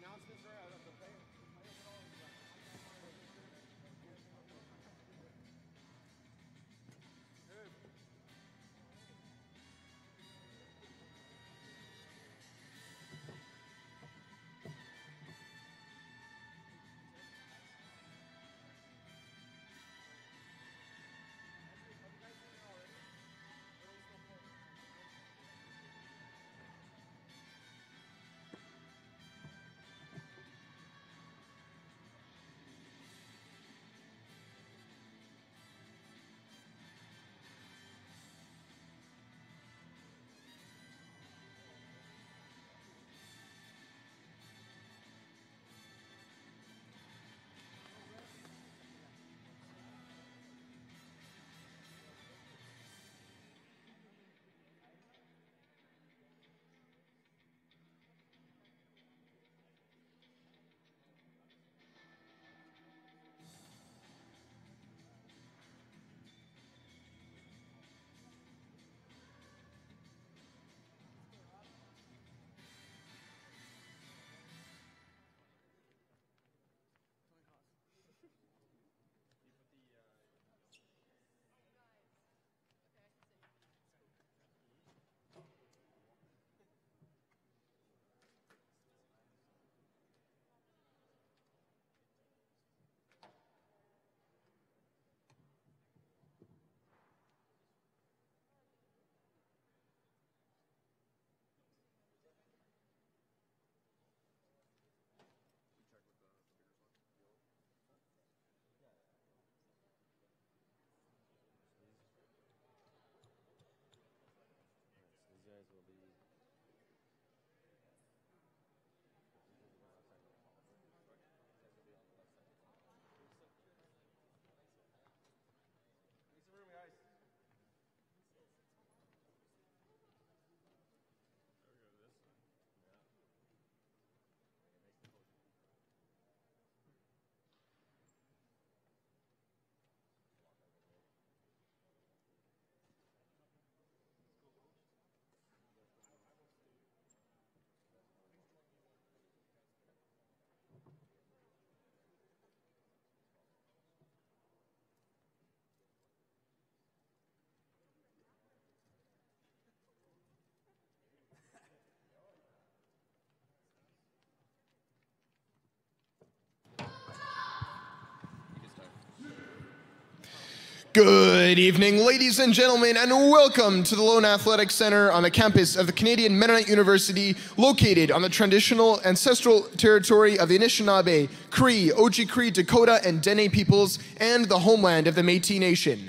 Good evening, ladies and gentlemen, and welcome to the Lone Athletic Center on the campus of the Canadian Mennonite University, located on the traditional ancestral territory of the Anishinaabe, Cree, Oji-Cree, Dakota, and Dene peoples, and the homeland of the Métis Nation.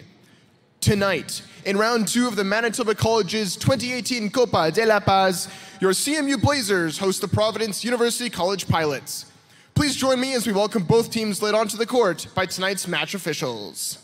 Tonight, in round 2 of the Manitoba College's 2018 Copa de la Paz, your CMU Blazers host the Providence University College Pilots. Please join me as we welcome both teams led onto the court by tonight's match officials.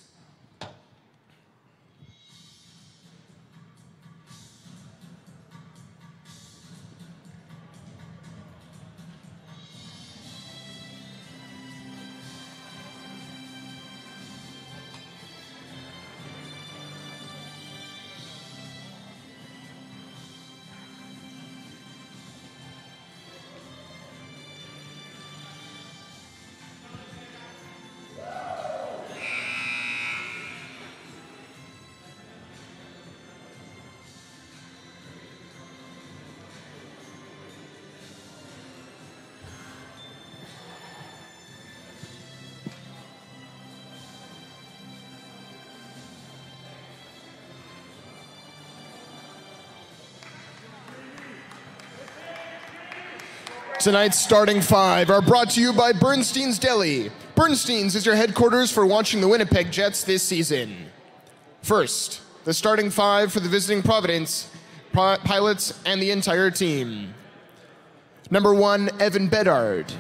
Tonight's starting 5 are brought to you by Bernstein's Deli. Bernstein's is your headquarters for watching the Winnipeg Jets this season. First, the starting 5 for the visiting Providence Pilots and the entire team. Number 1, Evan Bedard.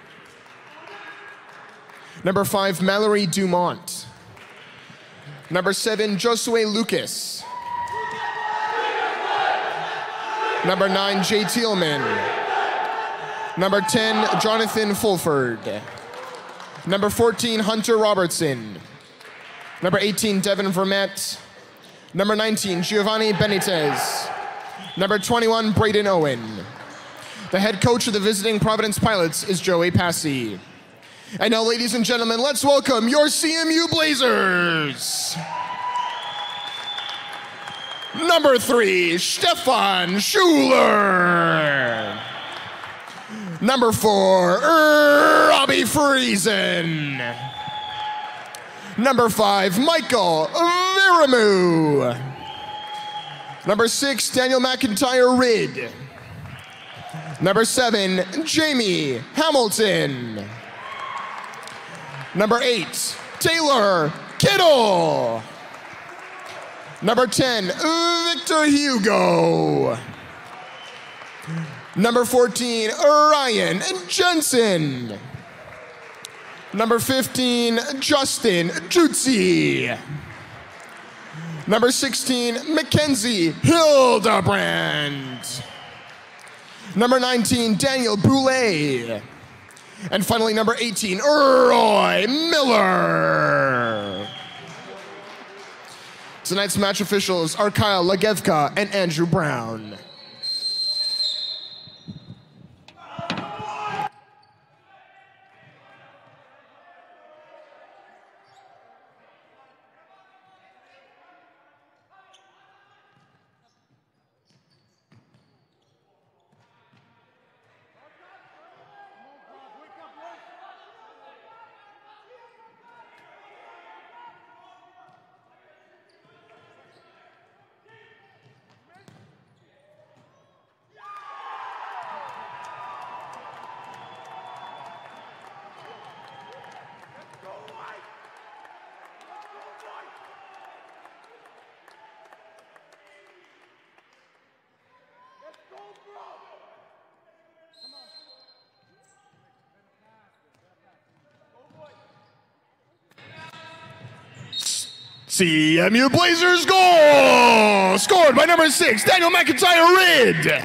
Number 5, Mallory Dumont. Number 7, Josue Lucas. Number 9, Jay Thielman. Number 10, Jonathan Fulford. Number 14, Hunter Robertson. Number 18, Devin Vermette. Number 19, Giovanni Benitez. Number 21, Braden Owen. The head coach of the visiting Providence Pilots is Joey Passy. And now, ladies and gentlemen, let's welcome your CMU Blazers. Number 3, Stefan Schuler. Number 4, Robbie Friesen. Number 5, Michael Viramu. Number 6, Daniel McIntyre Ridd. Number 7, Jamie Hamilton. Number 8, Taylor Kittle. Number 10, Victor Hugo. Number 14, Ryan Jensen. Number 15, Justin Jutsi. Number 16, Mackenzie Hildebrand. Number 19, Daniel Boulay. And finally, number 18, Roy Miller. Tonight's match officials are Kyle Legevka and Andrew Brown. CMU Blazers goal! Scored by number 6, Daniel McIntyre Ridd.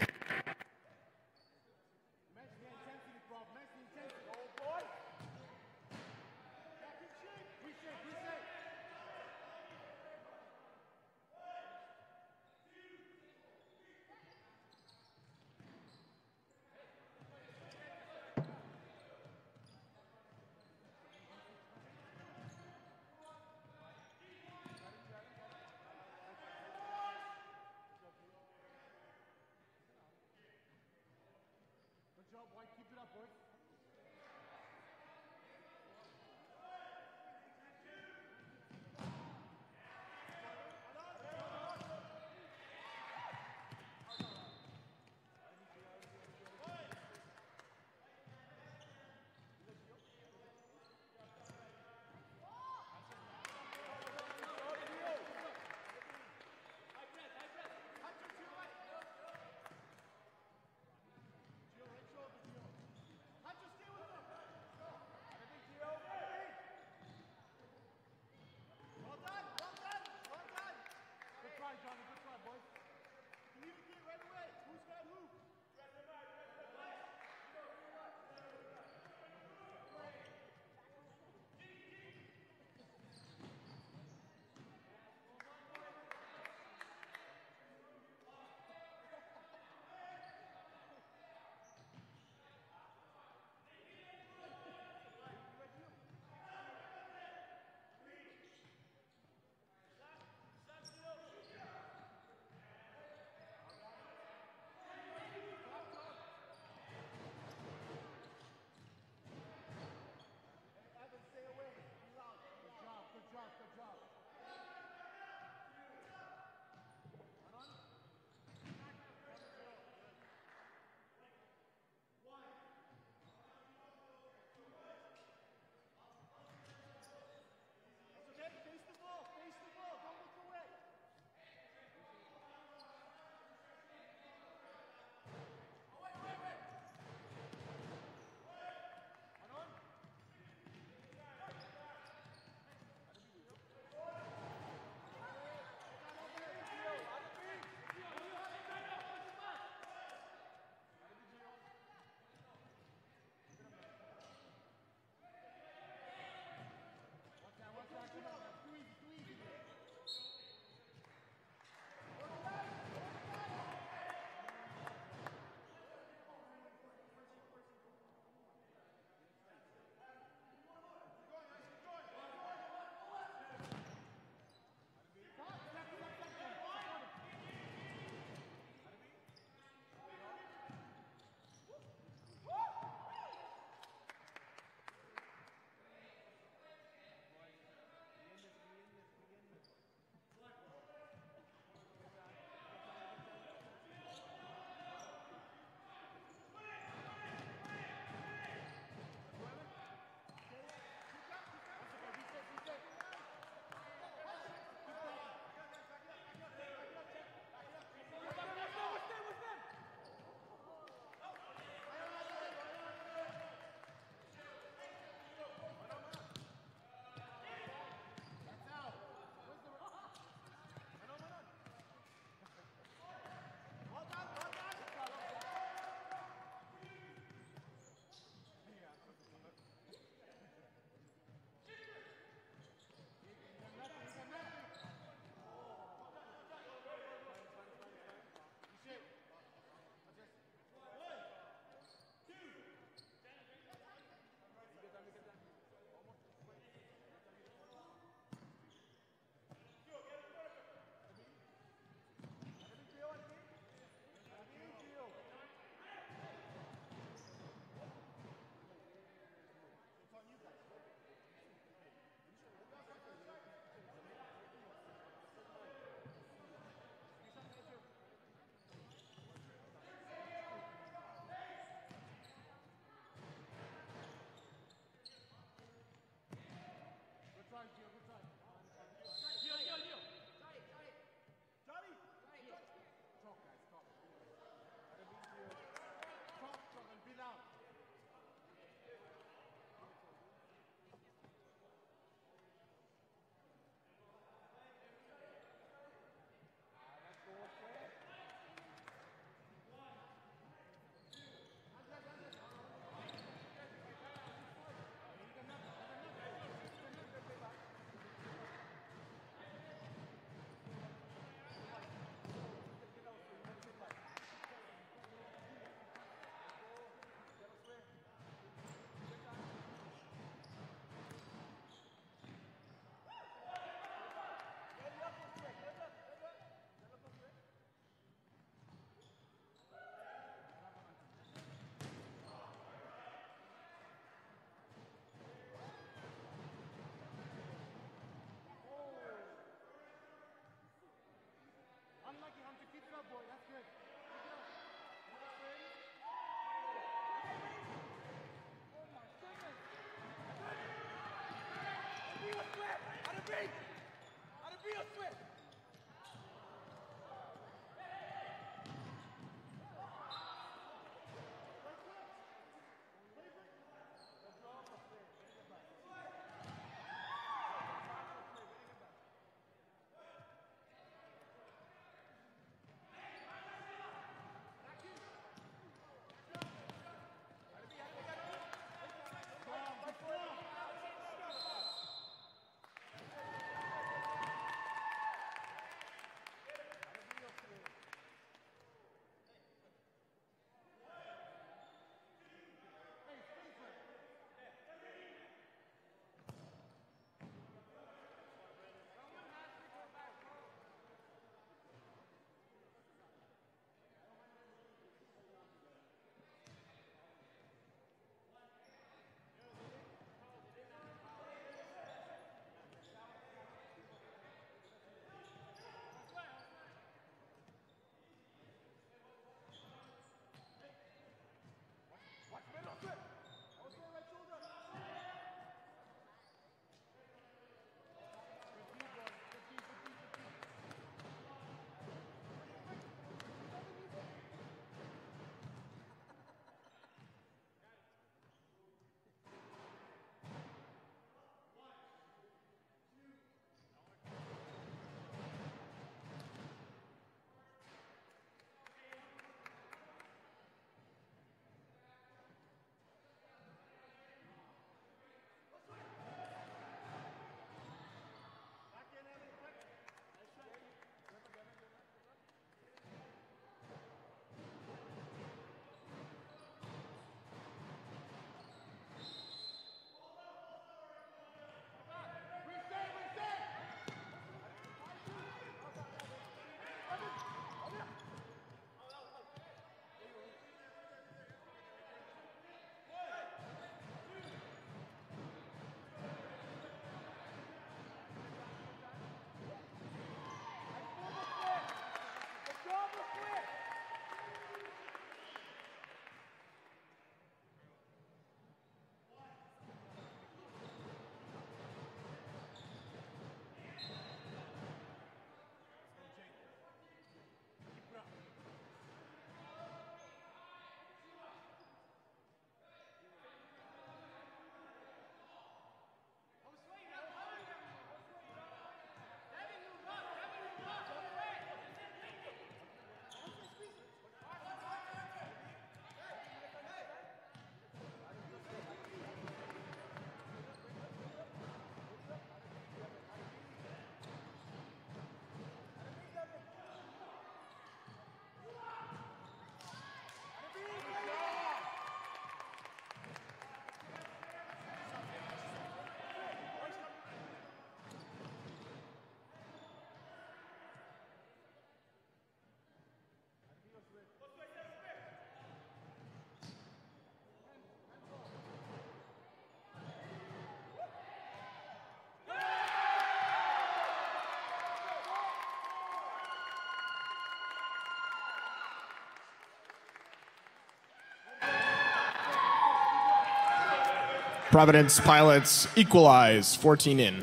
Providence Pilots equalize, 14 in.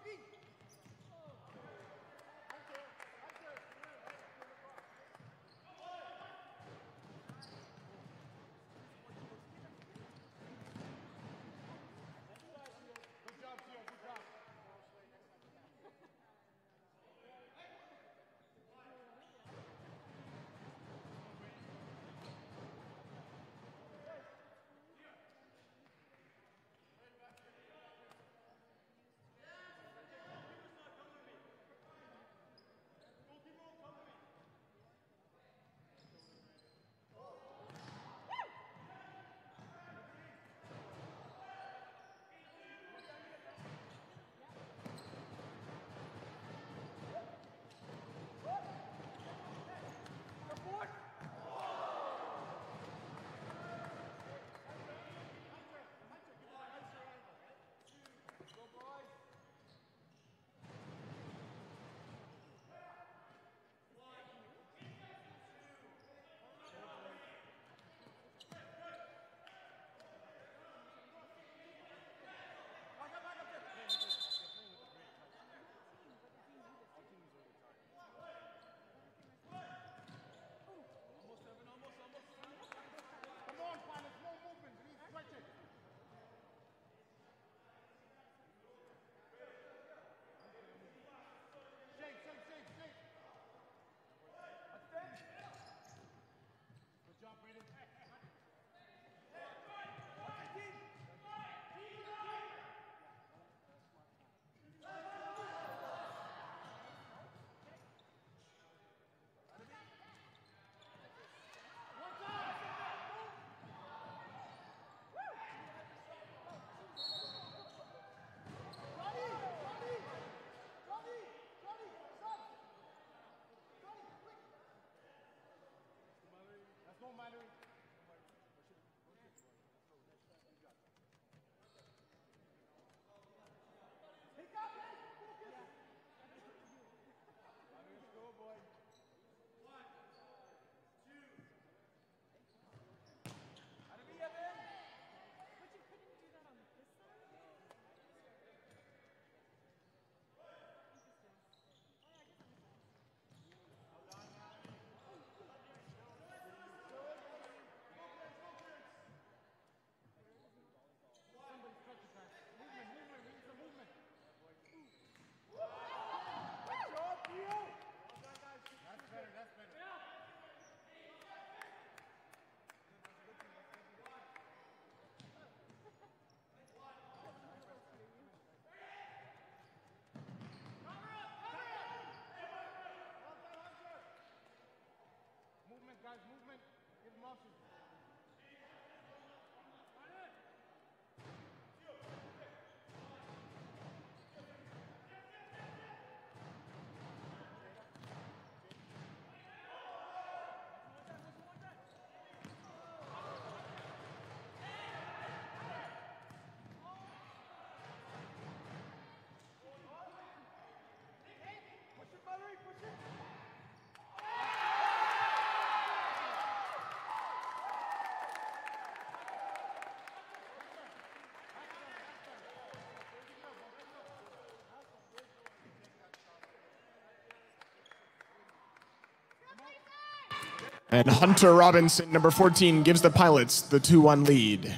And Hunter Robinson, number 14, gives the Pilots the 2-1 lead.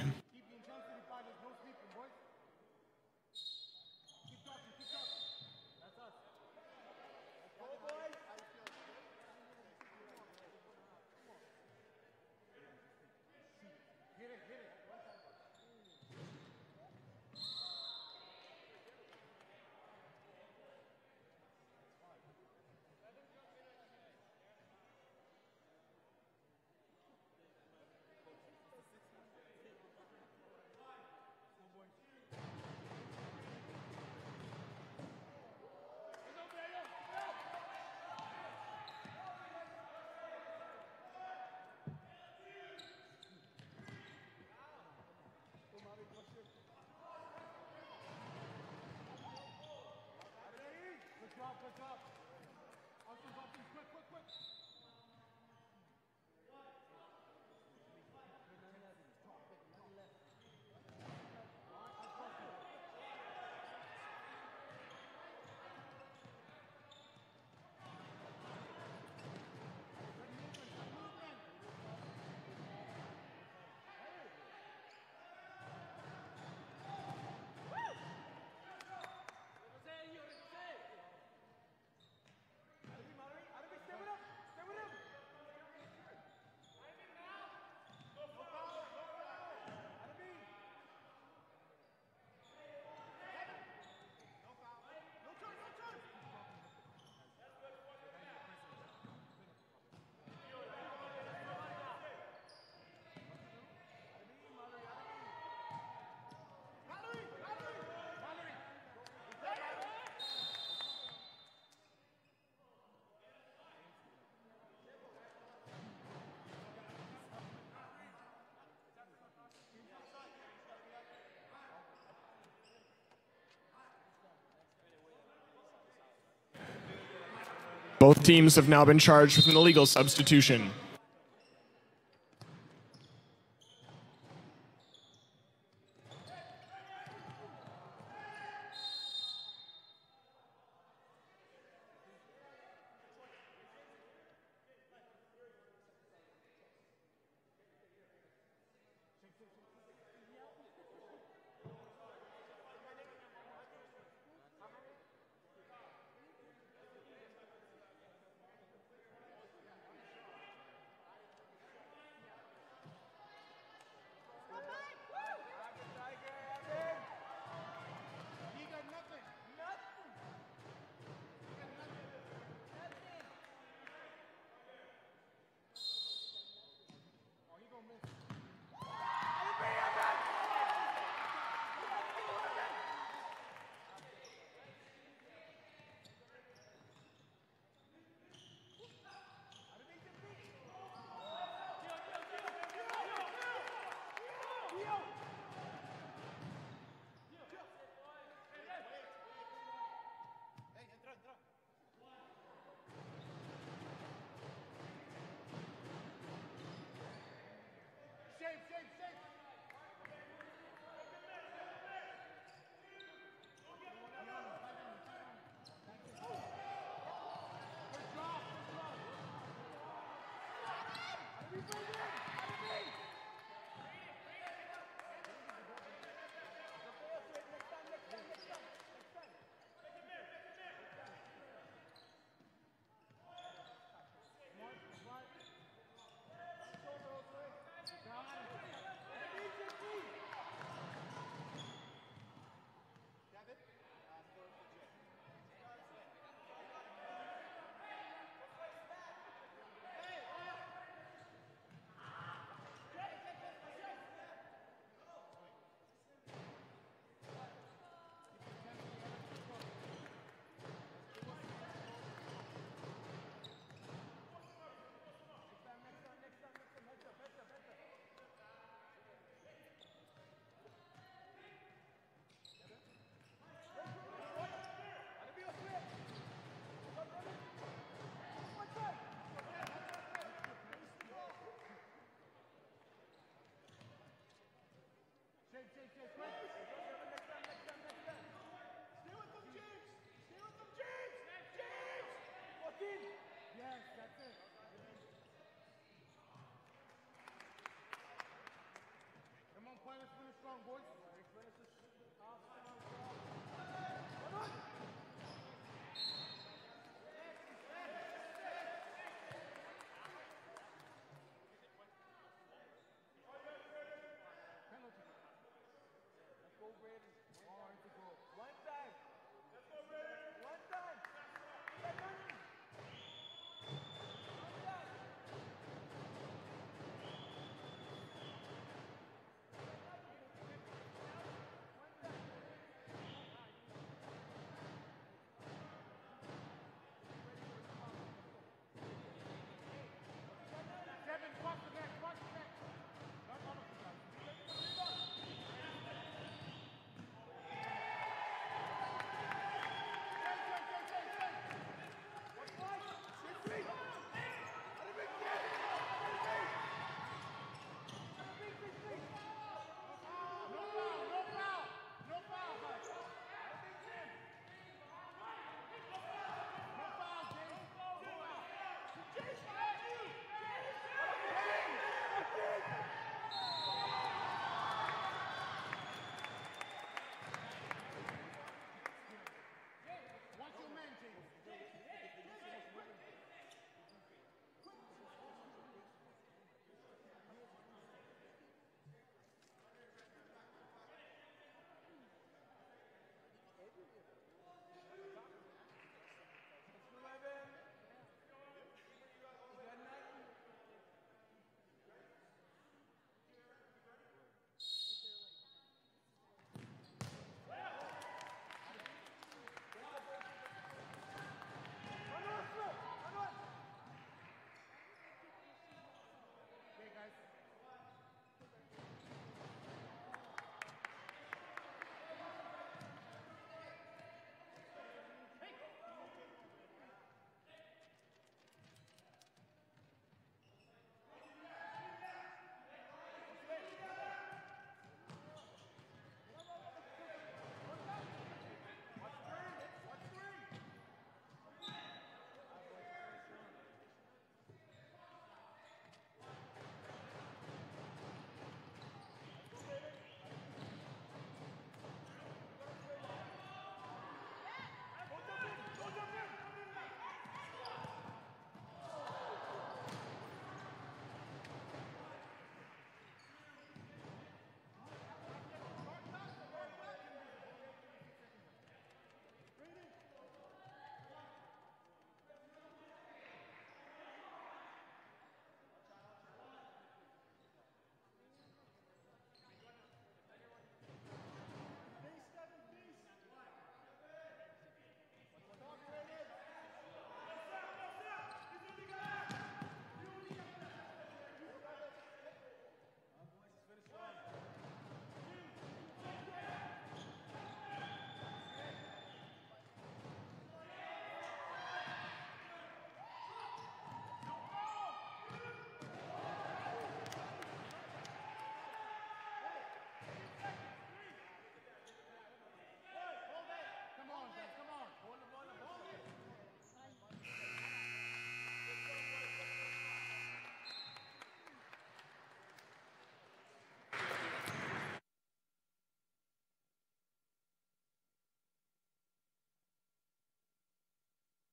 Both teams have now been charged with an illegal substitution.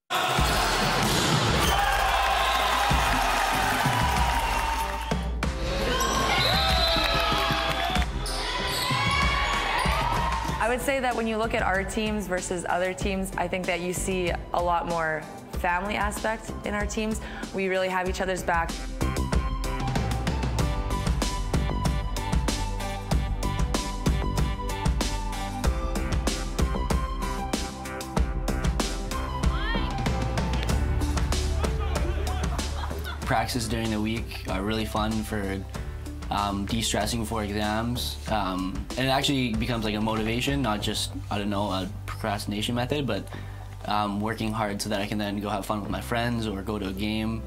I would say that when you look at our teams versus other teams, I think that you see a lot more family aspect in our teams. We really have each other's back. Practices during the week are really fun for de-stressing before exams, and it actually becomes like a motivation, not just, I don't know, a procrastination method, but working hard so that I can then go have fun with my friends or go to a game.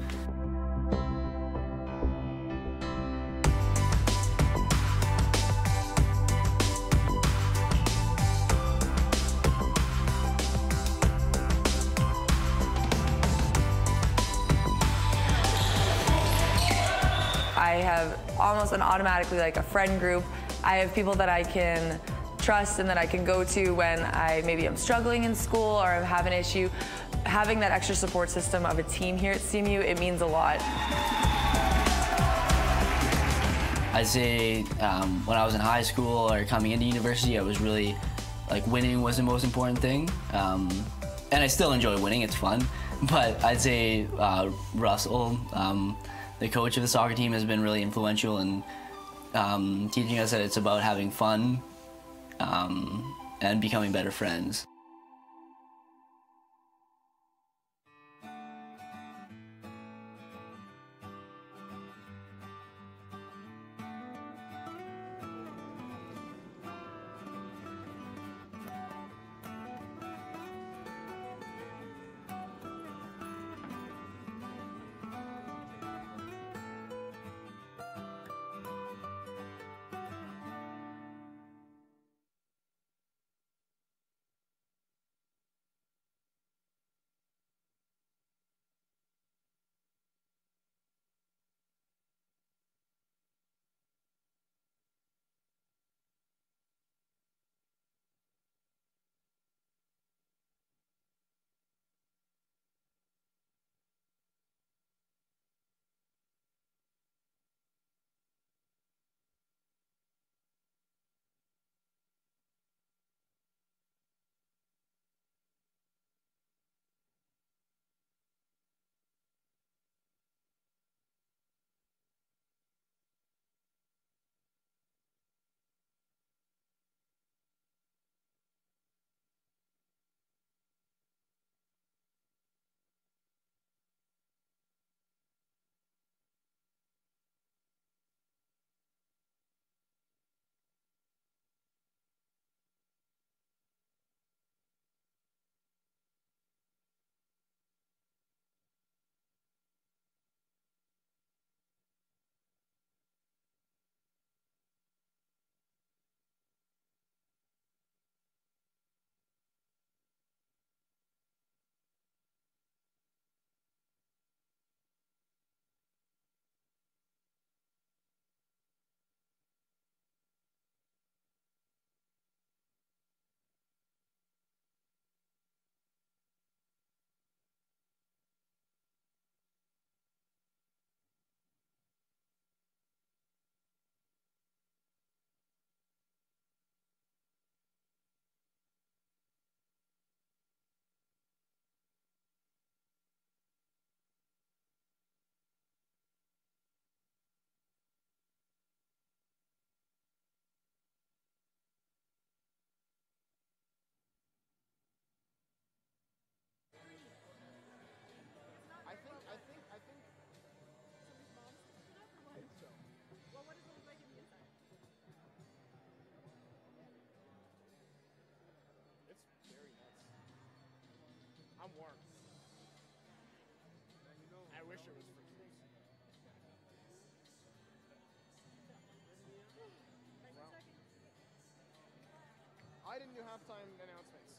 I have almost automatically like a friend group. I have people that I can trust and that I can go to when maybe I'm struggling in school or I have an issue. Having that extra support system of a team here at CMU, it means a lot. I'd say when I was in high school or coming into university, I was really, like, winning was the most important thing. And I still enjoy winning, it's fun. But I'd say Russell, the coach of the soccer team, has been really influential in teaching us that it's about having fun and becoming better friends. I'm warm. I wish it was freezing. I didn't do halftime announcements.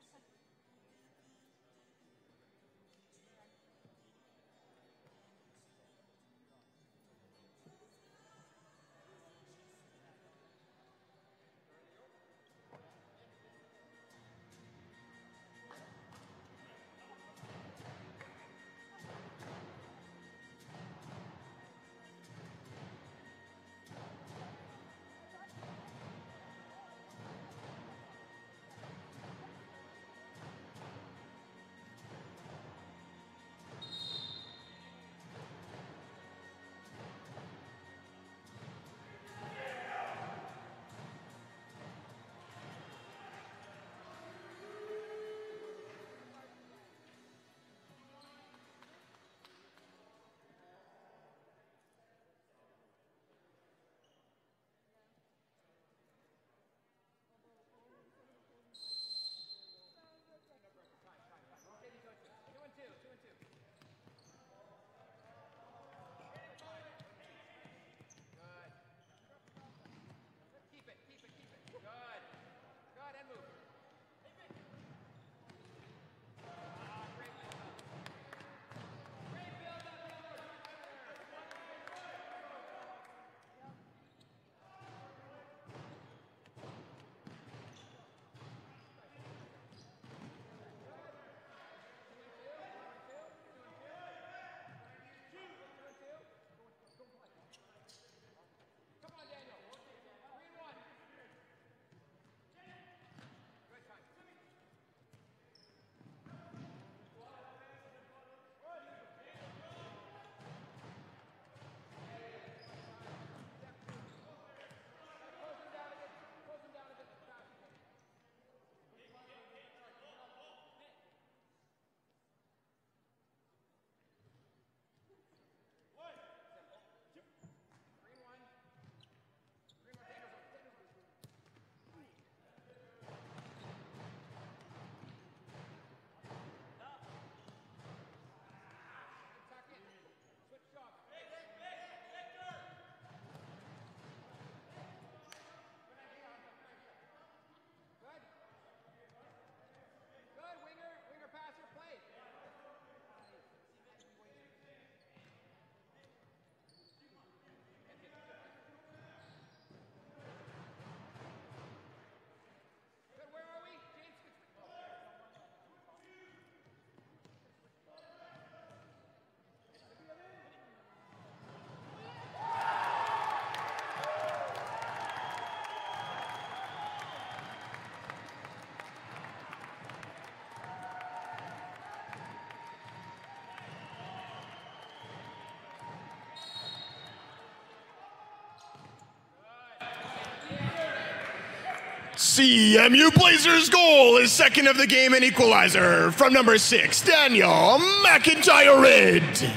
CMU Blazers goal is second of the game and equalizer from number 6, Daniel McIntyre-Red.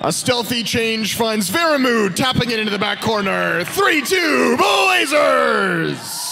A stealthy change finds Veramood tapping it into the back corner. 3-2, Blazers!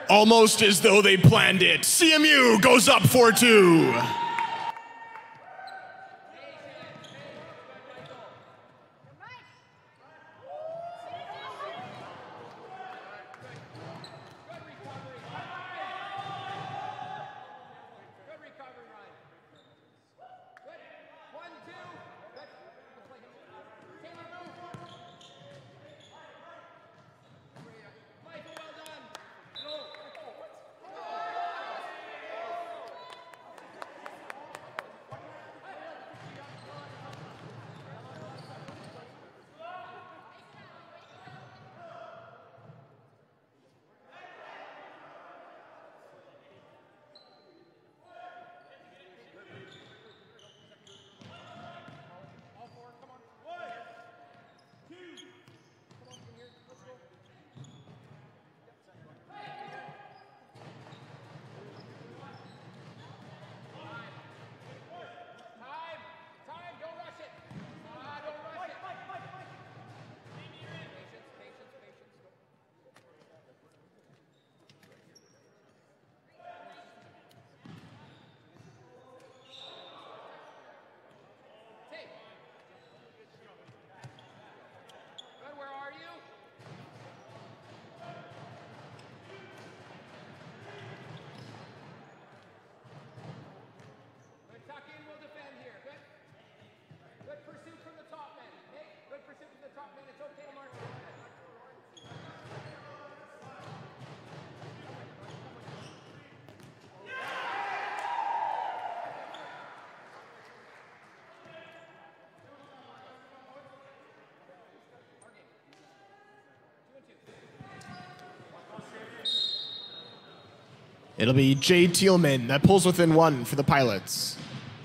Almost as though they planned it. CMU goes up 4-2. It'll be Jay Thielman that pulls within 1 for the Pilots.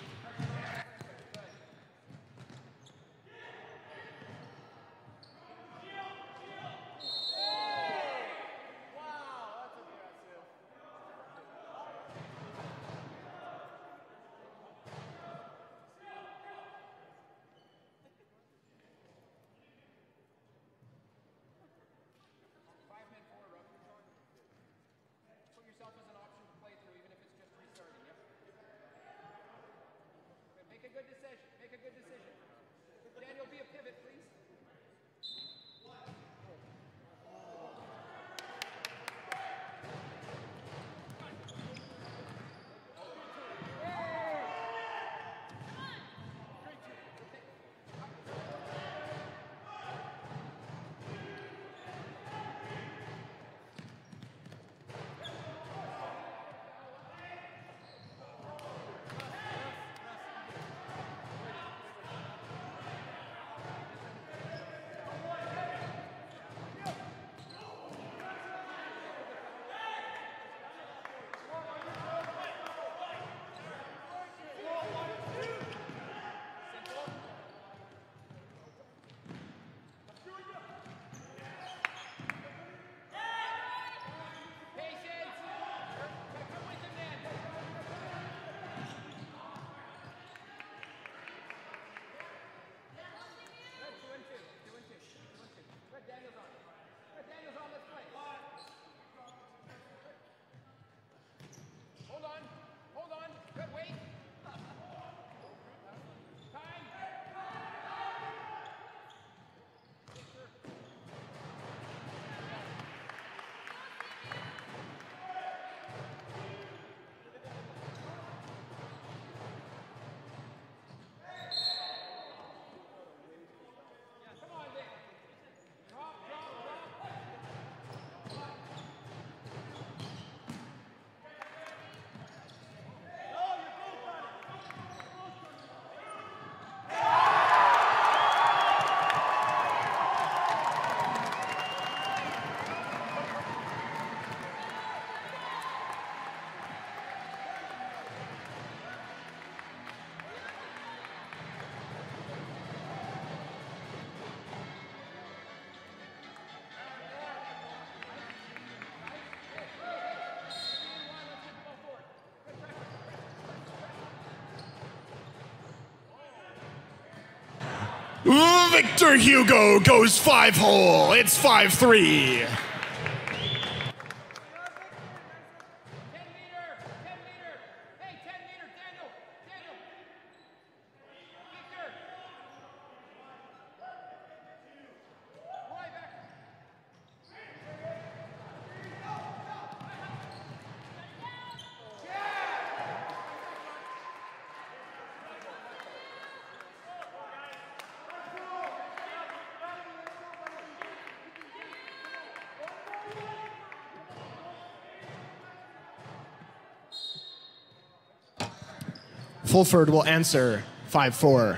Victor Hugo goes 5-hole. It's 5-3. Fulford will answer 5-4.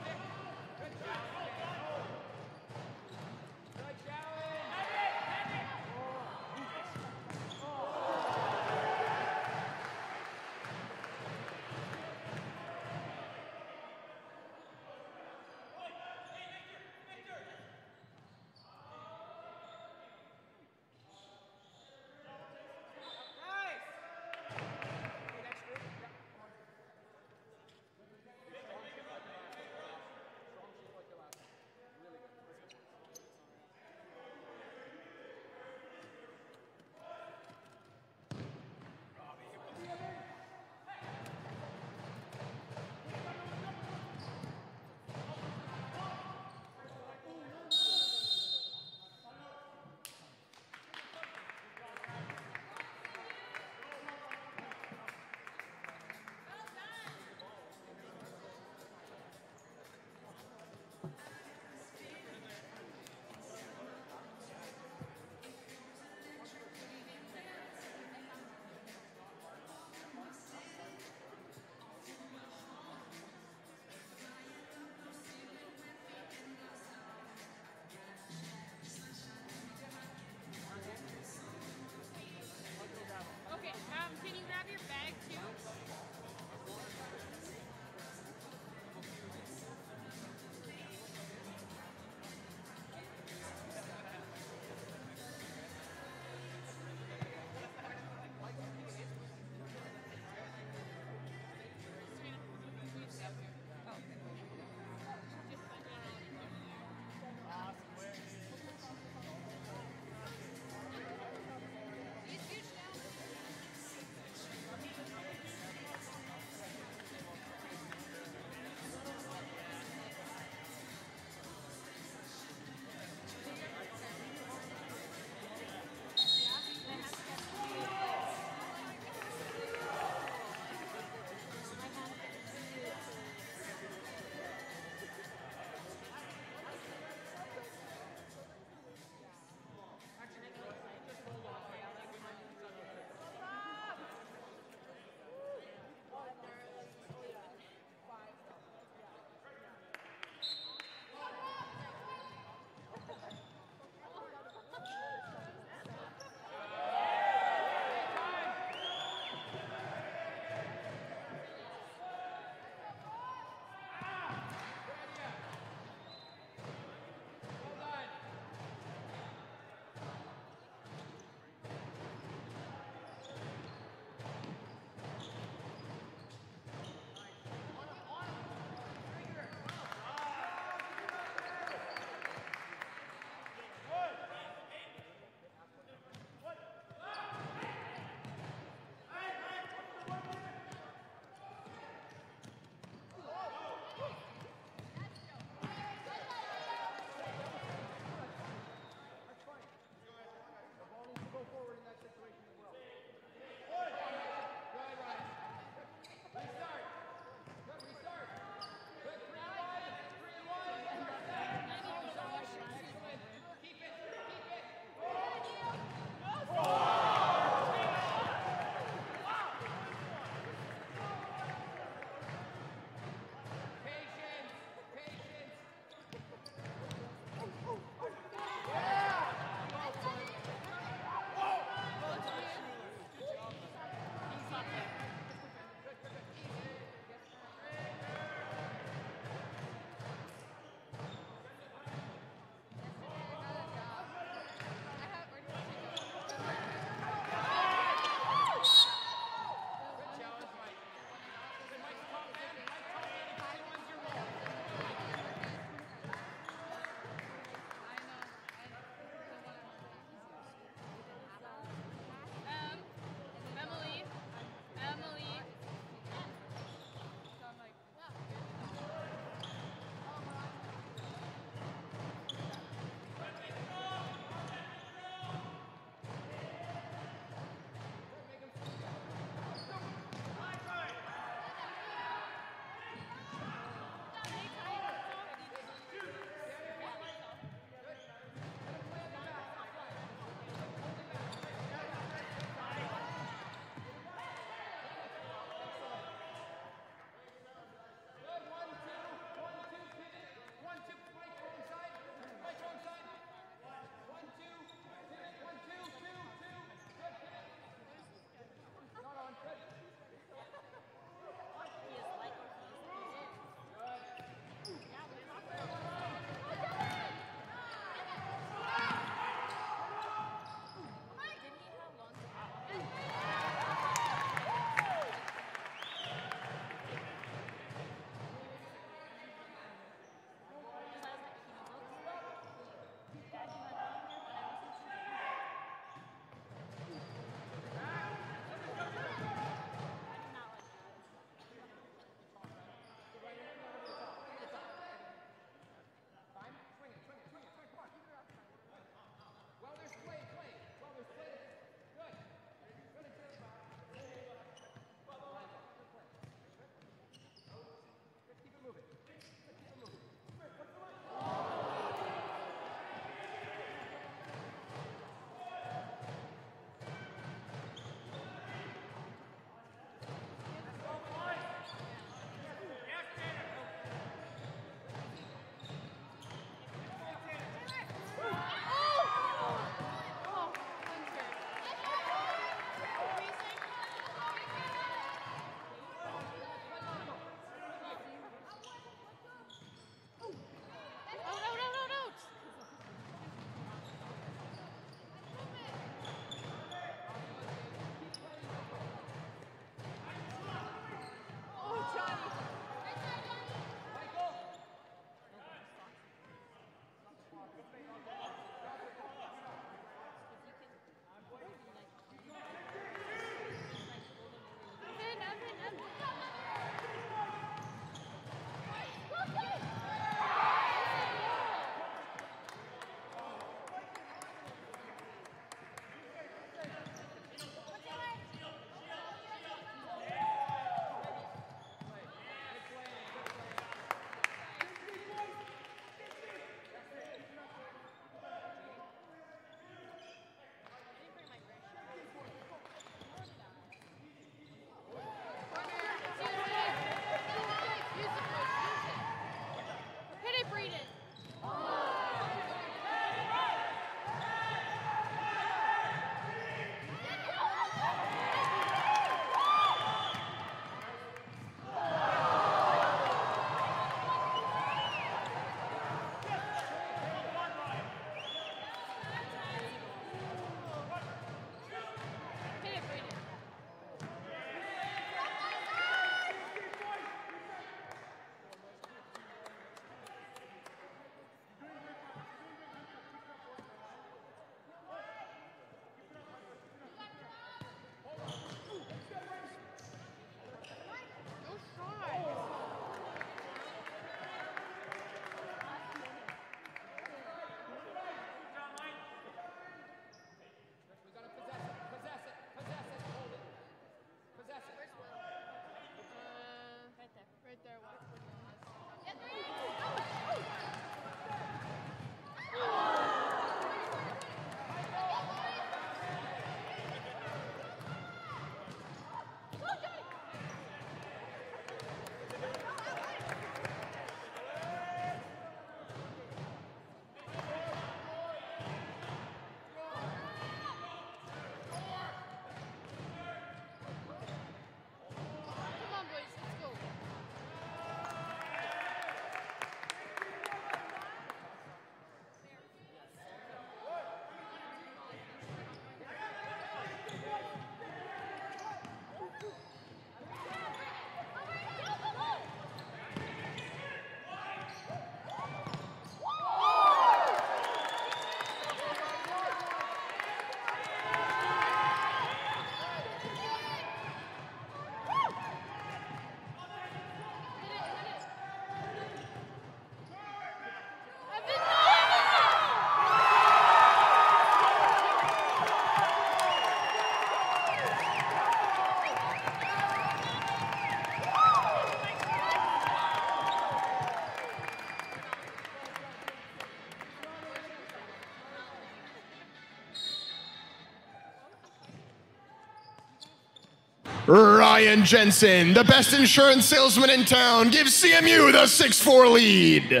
Ryan Jensen, the best insurance salesman in town, gives CMU the 6-4 lead.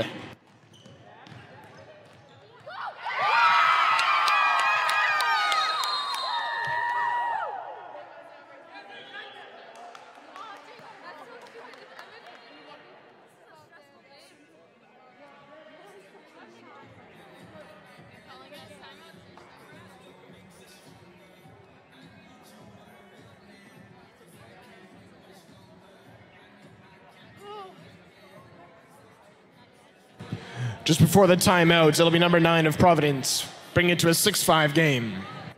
Just before the timeout, it'll be number 9 of Providence, bringing it to a 6-5 game.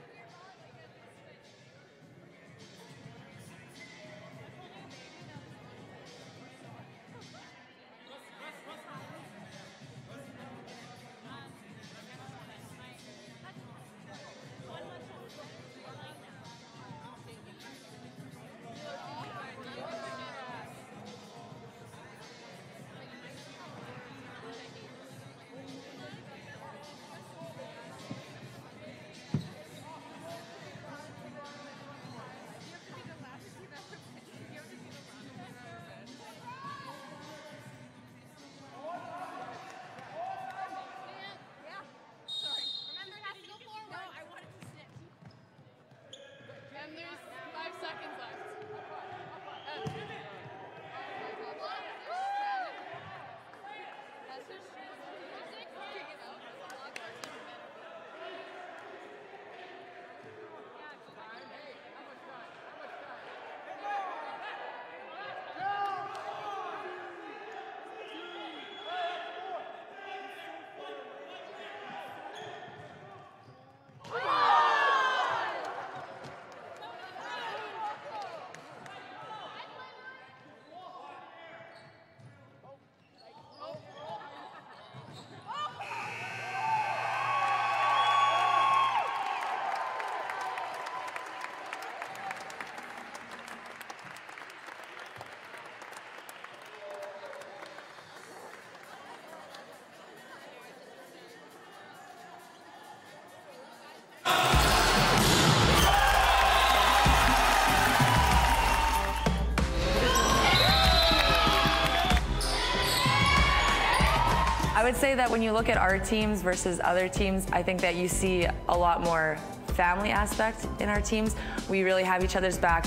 I would say that when you look at our teams versus other teams, I think that you see a lot more family aspect in our teams. We really have each other's back.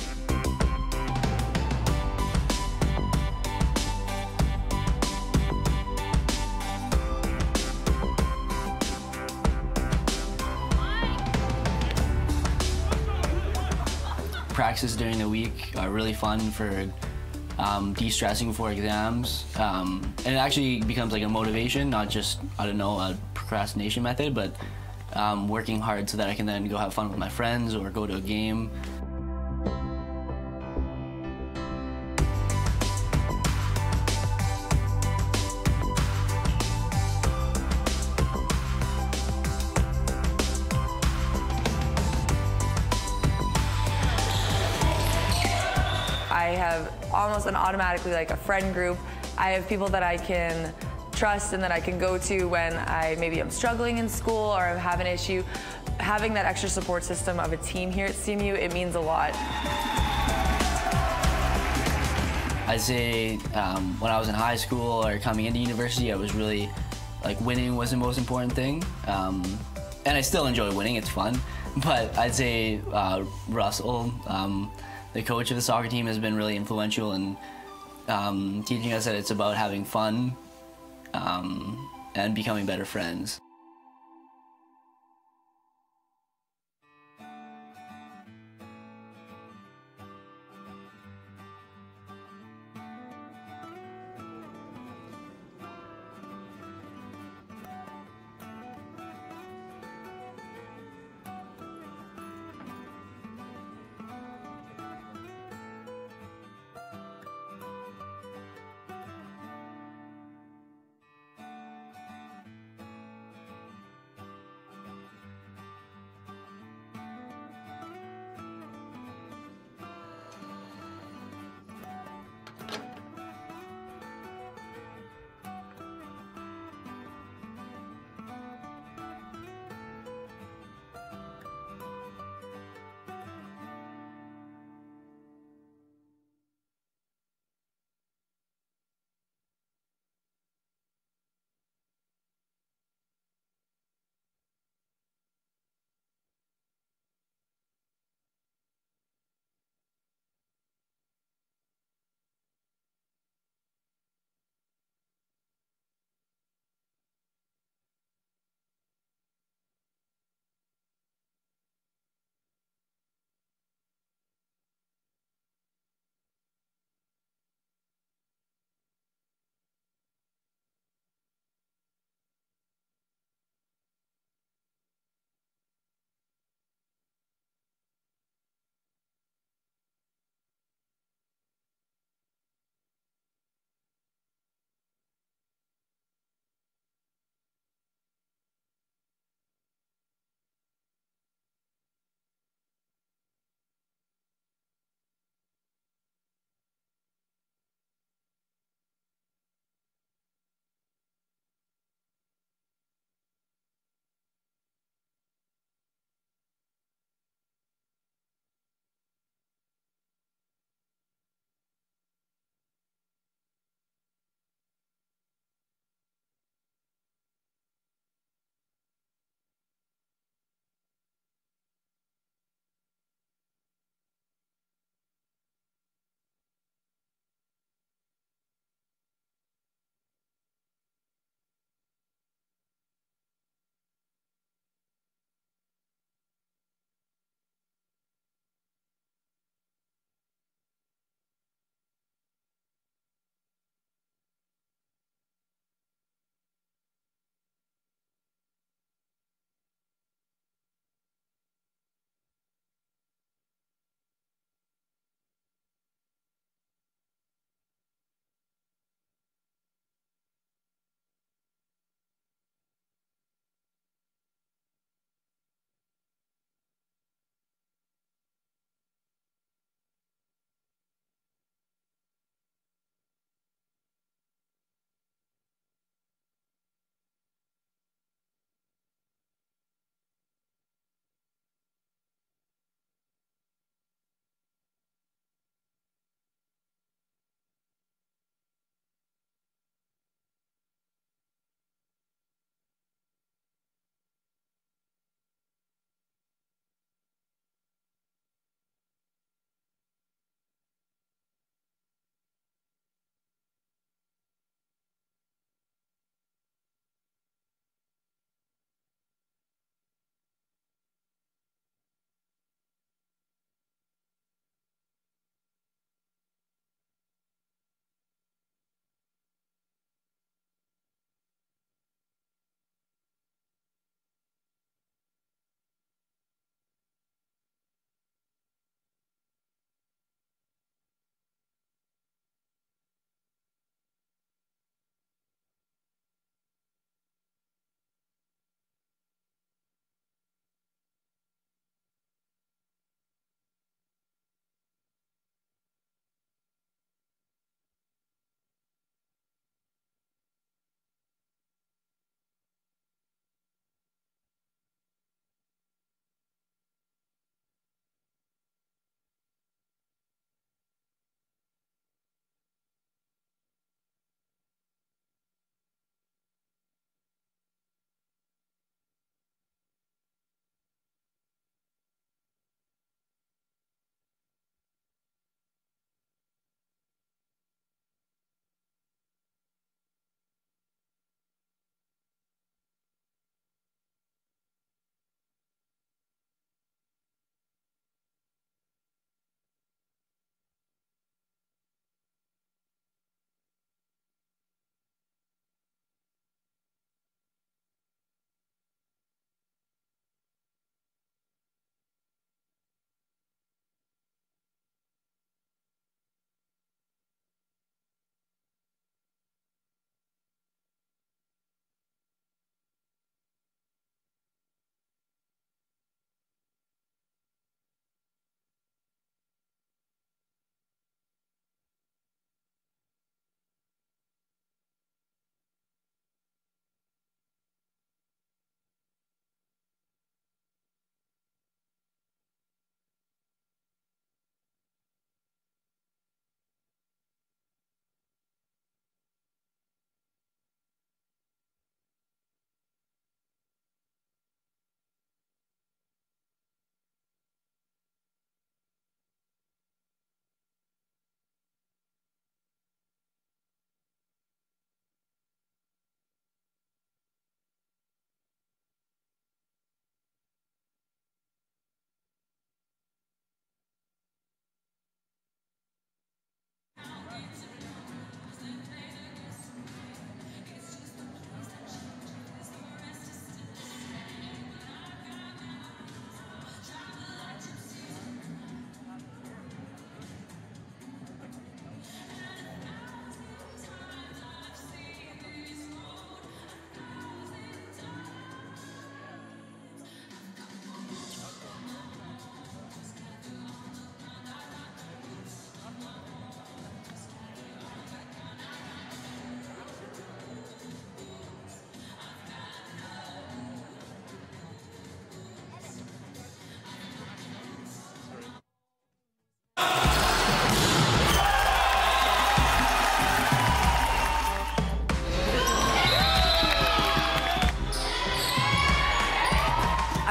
Practices during the week are really fun for de-stressing before exams, and it actually becomes like a motivation, not just, I don't know, a procrastination method, but working hard so that I can then go have fun with my friends or go to a game. I have almost automatically like a friend group. I have people that I can trust and that I can go to when maybe I'm struggling in school or I have an issue. Having that extra support system of a team here at CMU, it means a lot. I'd say when I was in high school or coming into university, I was really, like, winning was the most important thing. And I still enjoy winning, it's fun. But I'd say Russell, the coach of the soccer team, has been really influential in teaching us that it's about having fun and becoming better friends.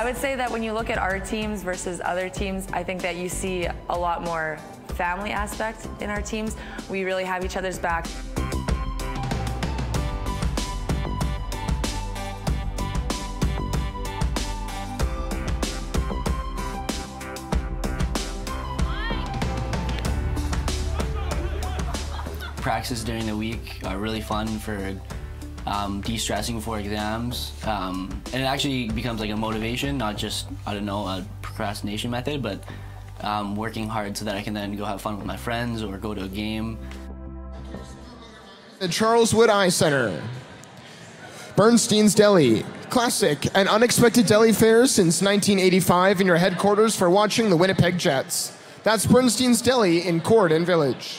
I would say that when you look at our teams versus other teams, I think that you see a lot more family aspect in our teams. We really have each other's back. Practices during the week are really fun for de-stressing before exams, and it actually becomes like a motivation, not just, I don't know, a procrastination method, but working hard so that I can then go have fun with my friends or go to a game. The Charles Wood Eye Center. Bernstein's Deli. Classic and unexpected deli fare since 1985 in your headquarters for watching the Winnipeg Jets. That's Bernstein's Deli in Corydon Village.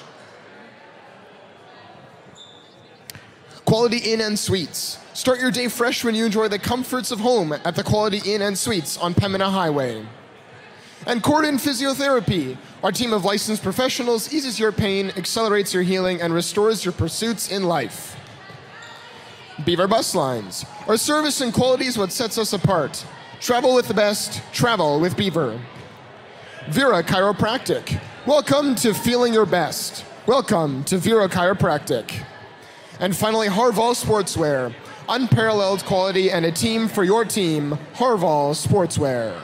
Quality Inn and Suites. Start your day fresh when you enjoy the comforts of home at the Quality Inn and Suites on Pembina Highway. And Corydon Physiotherapy. Our team of licensed professionals eases your pain, accelerates your healing, and restores your pursuits in life. Beaver Bus Lines. Our service and quality is what sets us apart. Travel with the best, travel with Beaver. Vera Chiropractic. Welcome to feeling your best. Welcome to Vera Chiropractic. And finally, Harval Sportswear. Unparalleled quality and a team for your team, Harval Sportswear.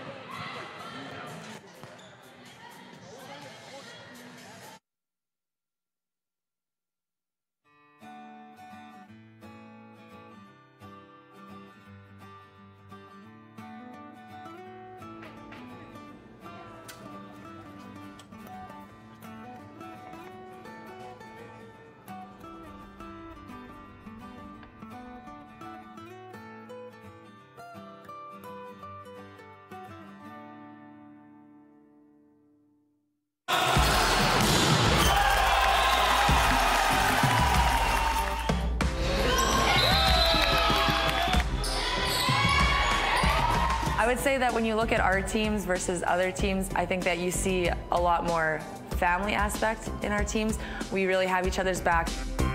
I would say that when you look at our teams versus other teams, I think that you see a lot more family aspect in our teams. We really have each other's back.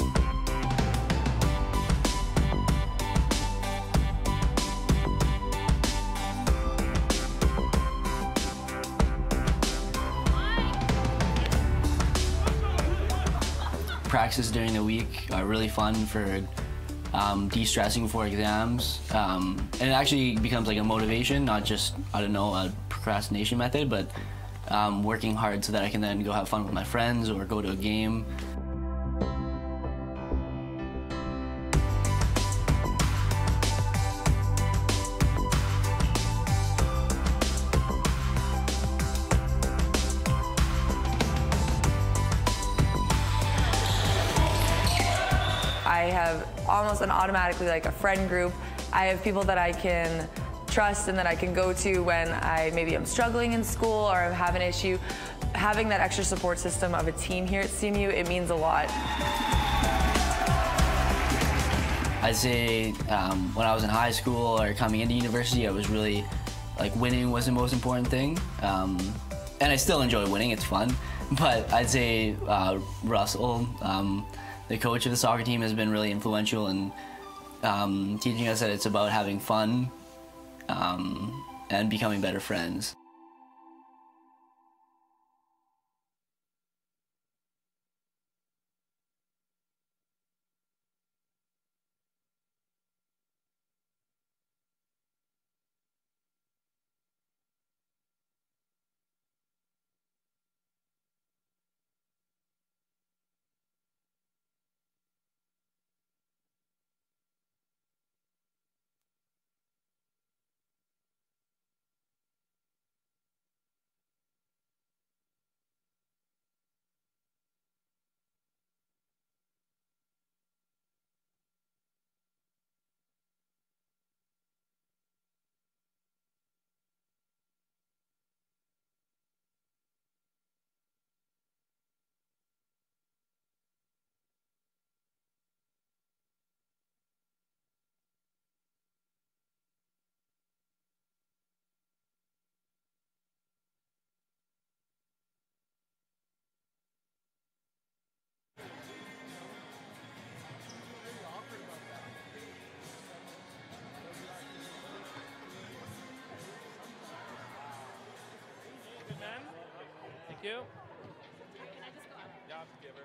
Practices during the week are really fun for de-stressing before exams, and it actually becomes like a motivation, not just, I don't know, a procrastination method, but working hard so that I can then go have fun with my friends or go to a game. I have almost automatically like a friend group. I have people that I can trust and that I can go to when maybe I'm struggling in school or I have an issue. Having that extra support system of a team here at CMU, it means a lot. I'd say when I was in high school or coming into university, I was really, like, winning was the most important thing. And I still enjoy winning, it's fun. But I'd say Russell, the coach of the soccer team, has been really influential in teaching us that it's about having fun and becoming better friends. Thank you. Can I just go out? Yeah, I'll give her.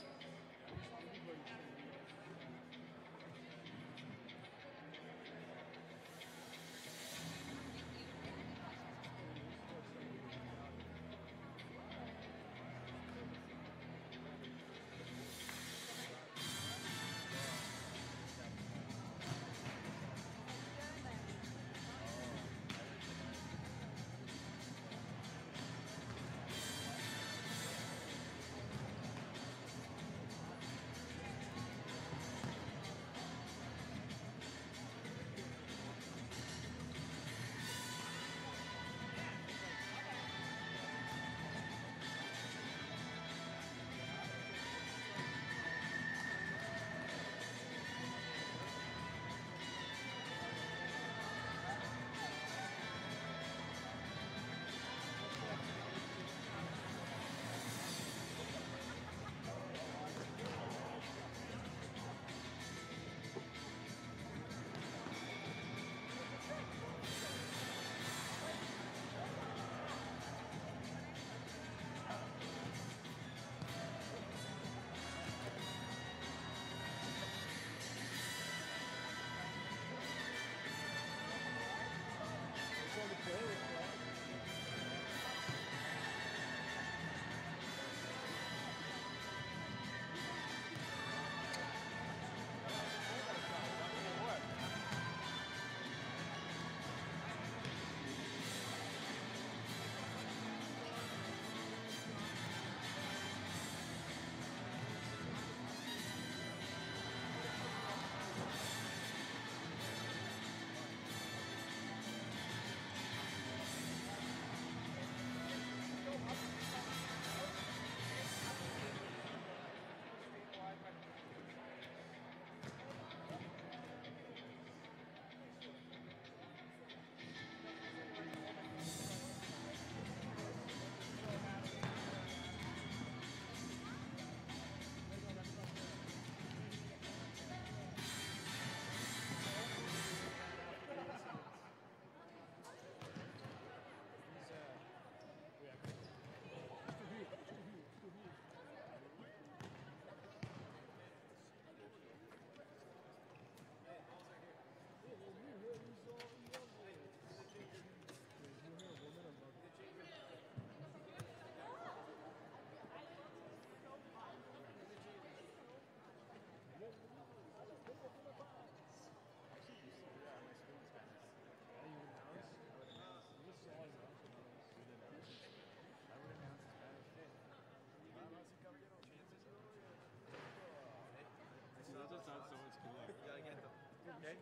That just sounds so much cooler. You gotta get them. Okay?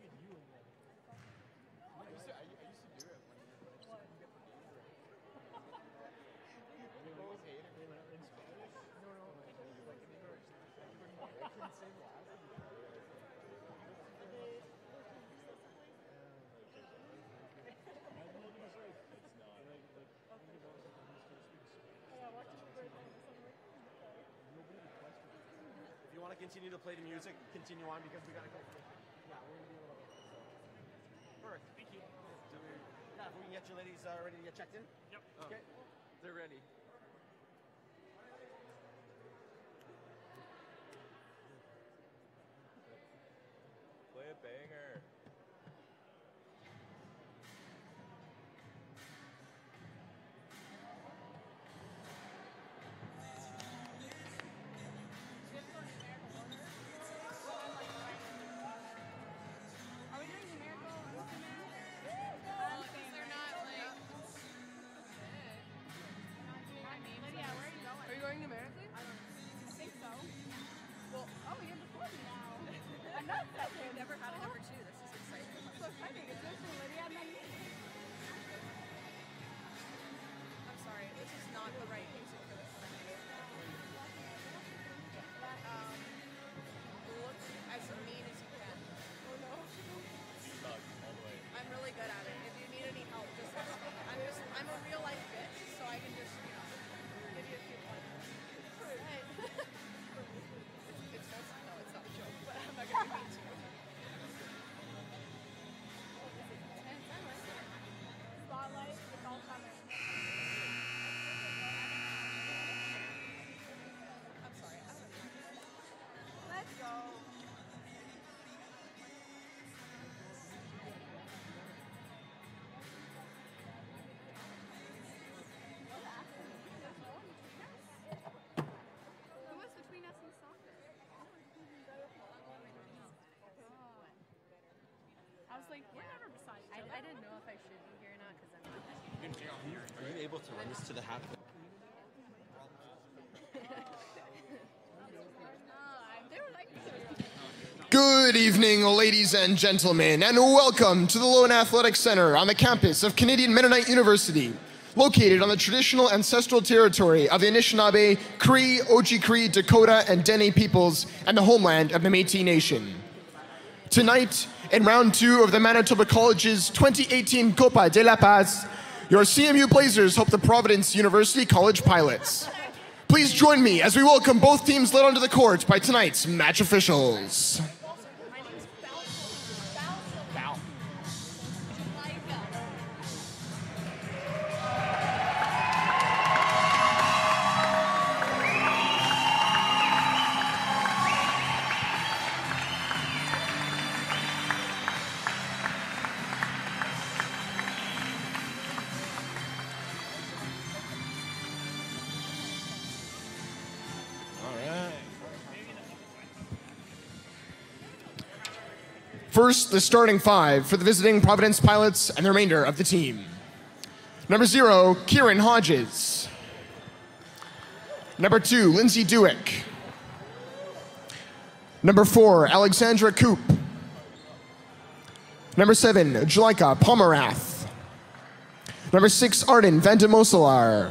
I used to do it when I just get the name. What was hater? In Spanish? No. Like in English. I couldn't say the last It's not. If you want to continue to play the music, continue on because we gotta go. Yeah, we're gonna be a little bit. So. Perfect. Thank you. Yeah, if we can get you ladies ready to get checked in. Yep. Okay. They're ready. Play a banger. Are we doing numerical order now? They're not like. Lydia, where are you going? Are you going numerically? I think so. Well, oh, you're before me now. I'm not second. Never had a number 2. was like, we're never beside each other. I didn't know if I should be here or not because I'm not. Are you able to run this to the half? They were like, Good evening, ladies and gentlemen, and welcome to the Lone Athletic Center on the campus of Canadian Mennonite University, located on the traditional ancestral territory of the Anishinaabe, Cree, Oji-Cree, Dakota, and Dene peoples, and the homeland of the Métis Nation. Tonight, in round 2 of the Manitoba College's 2018 Copa de la Paz, your CMU Blazers hope the Providence University College Pilots. Please join me as we welcome both teams led onto the court by tonight's match officials. First, the starting 5 for the visiting Providence Pilots and the remainder of the team. Number 0, Kieran Hodges. Number 2, Lindsay Dewick. Number 4, Alexandra Koop. Number 7, Julika Pomerath. Number 6, Arden Vandemoselaar.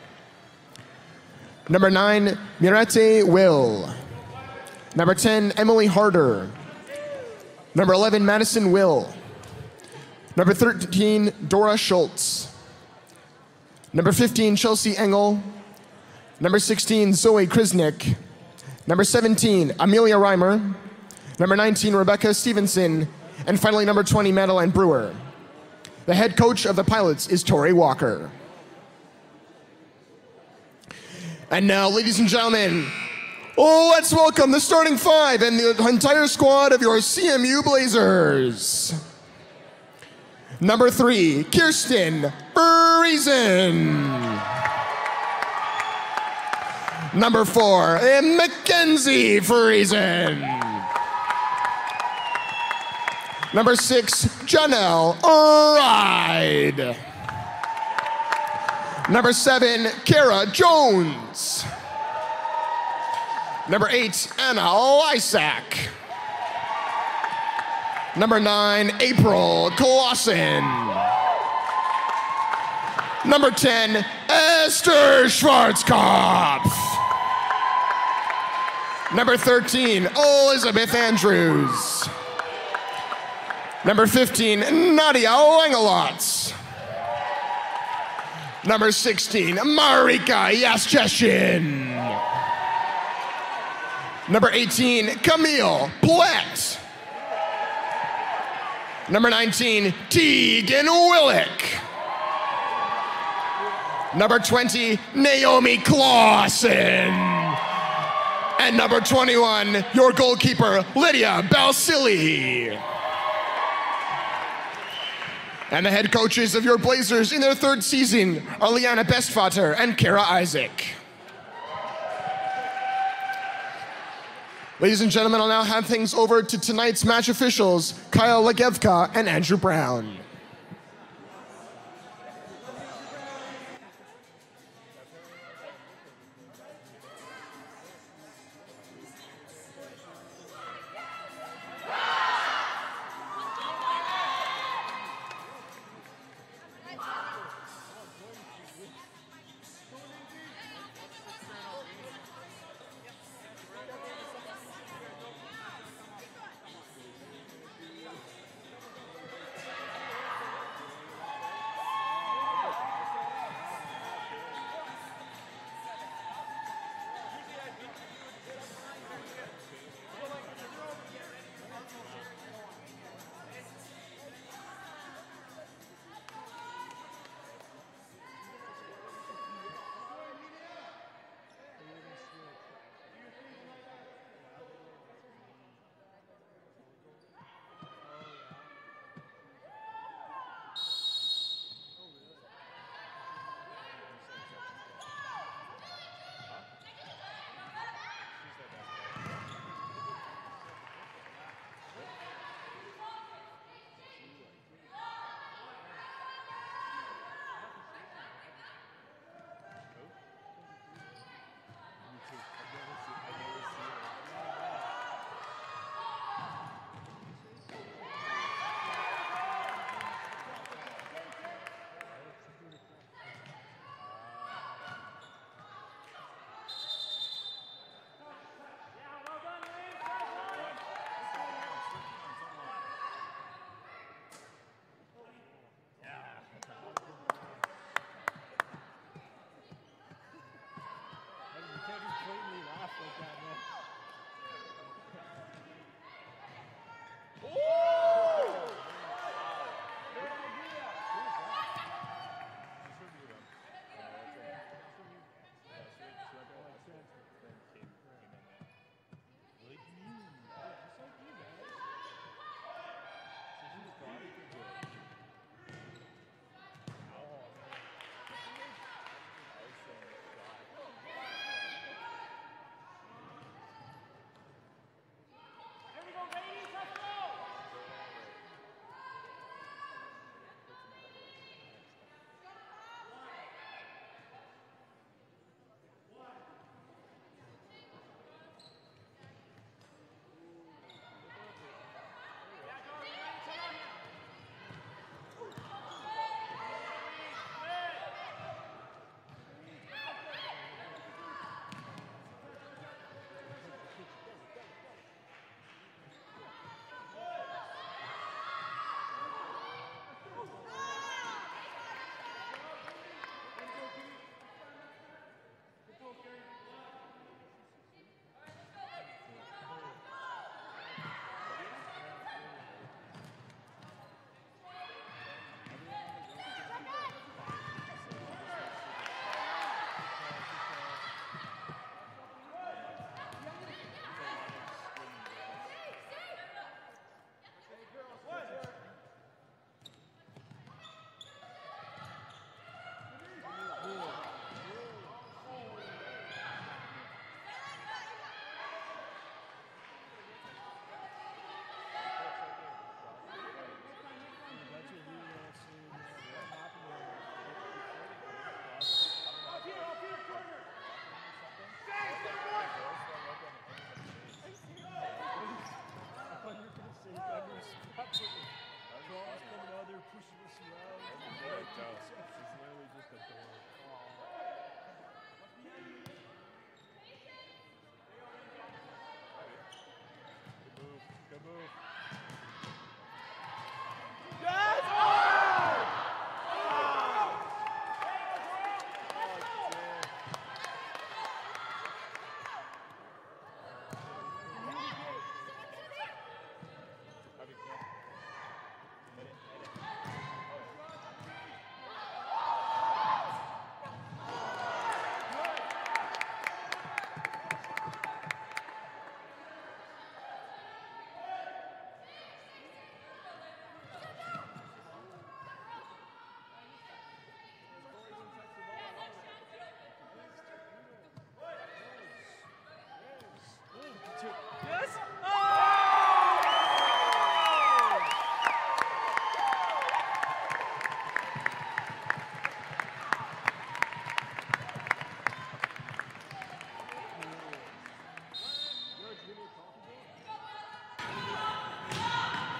Number 9, Mirate Will. Number 10, Emily Harder. Number 11, Madison Will. Number 13, Dora Schultz. Number 15, Chelsea Engel. Number 16, Zoe Krisnick. Number 17, Amelia Reimer. Number 19, Rebecca Stevenson. And finally, number 20, Madeline Brewer. The head coach of the Pilots is Tori Walker. And now, ladies and gentlemen, let's welcome the starting 5 and the entire squad of your CMU Blazers. Number 3, Kirsten Friesen. Number 4, Mackenzie Friesen. Number 6, Janelle Ride. Number 7, Kara Jones. Number 8, Anna Lysak. Number 9, April Clausen. Number 10, Esther Schwarzkopf. Number 13, Elizabeth Andrews. Number 15, Nadia Langelotz. Number 16, Marika Yascheshin. Number 18, Camille Poulet. Number 19, Tegan Willick. Number 20, Naomi Clausen. And number 21, your goalkeeper, Lydia Balsilli. And the head coaches of your Blazers in their 3rd season are Liana Bestvater and Kara Isaac. Ladies and gentlemen, I'll now hand things over to tonight's match officials, Kyle Legevka and Andrew Brown.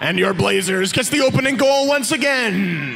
And your Blazers gets the opening goal once again.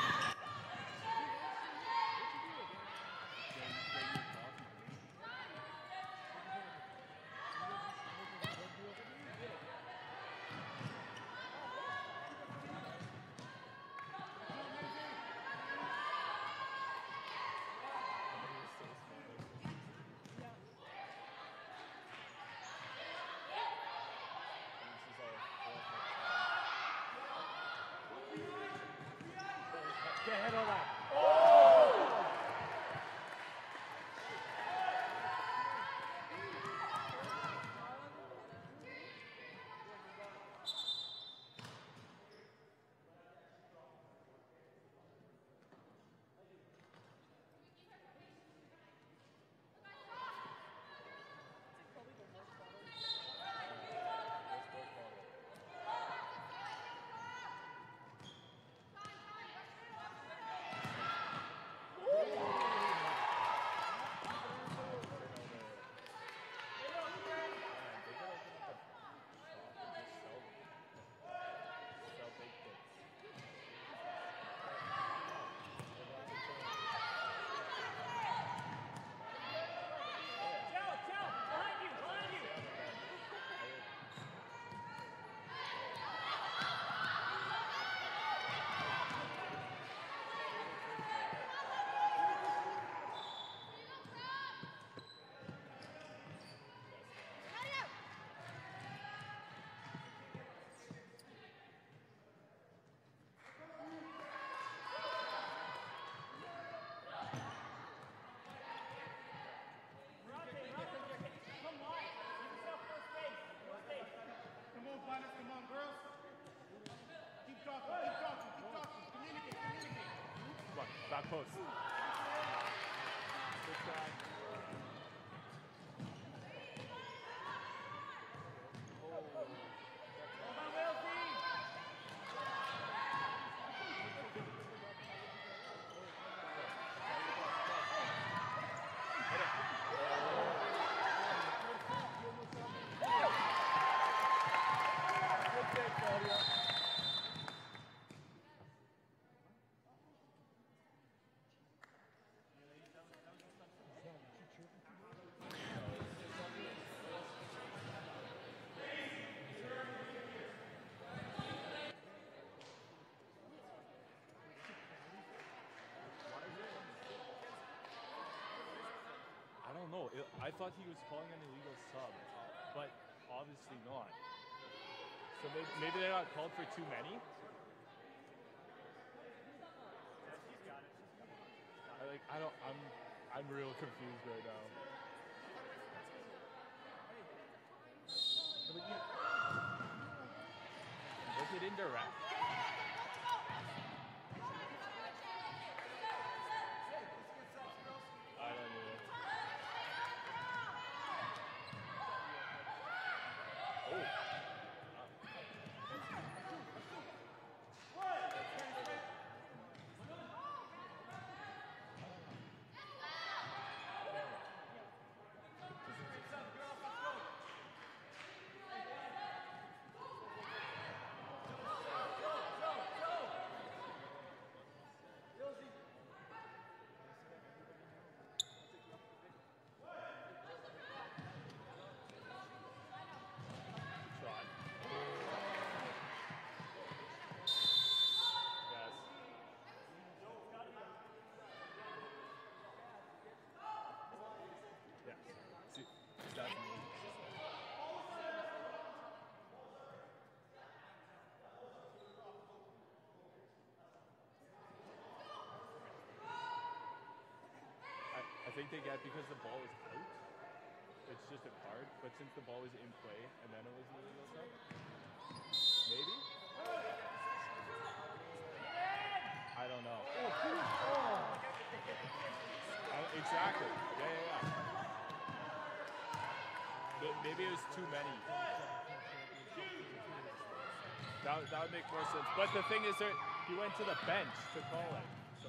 Back post. No, I thought he was calling an illegal sub, but obviously not. So maybe they got called for too many. I'm real confused right now. Was it indirect? I don't know. I think they get because the ball was out. It's just a card, but since the ball was in play and then it was an illegal stuff, maybe? I don't know. Exactly. Yeah. Maybe it was too many. That would make more sense. But the thing is, he went to the bench to call it. So.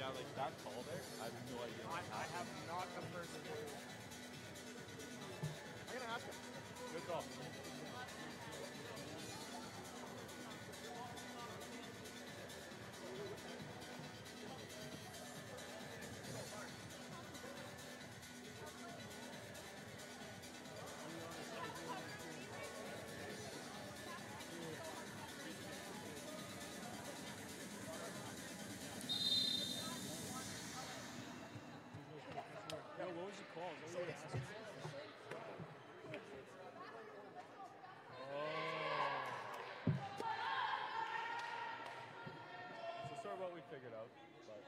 Yeah, like that tall there. I have no idea. I have not the first clue. I'm gonna ask him. Good call. Yeah, what was it called? What were you asking? So sort of what we figured out, but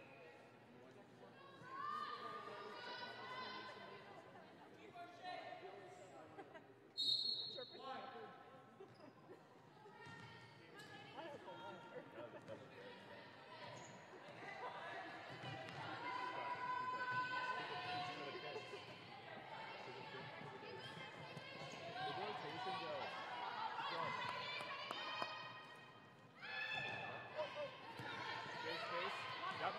the rotation goes. Space. Yep.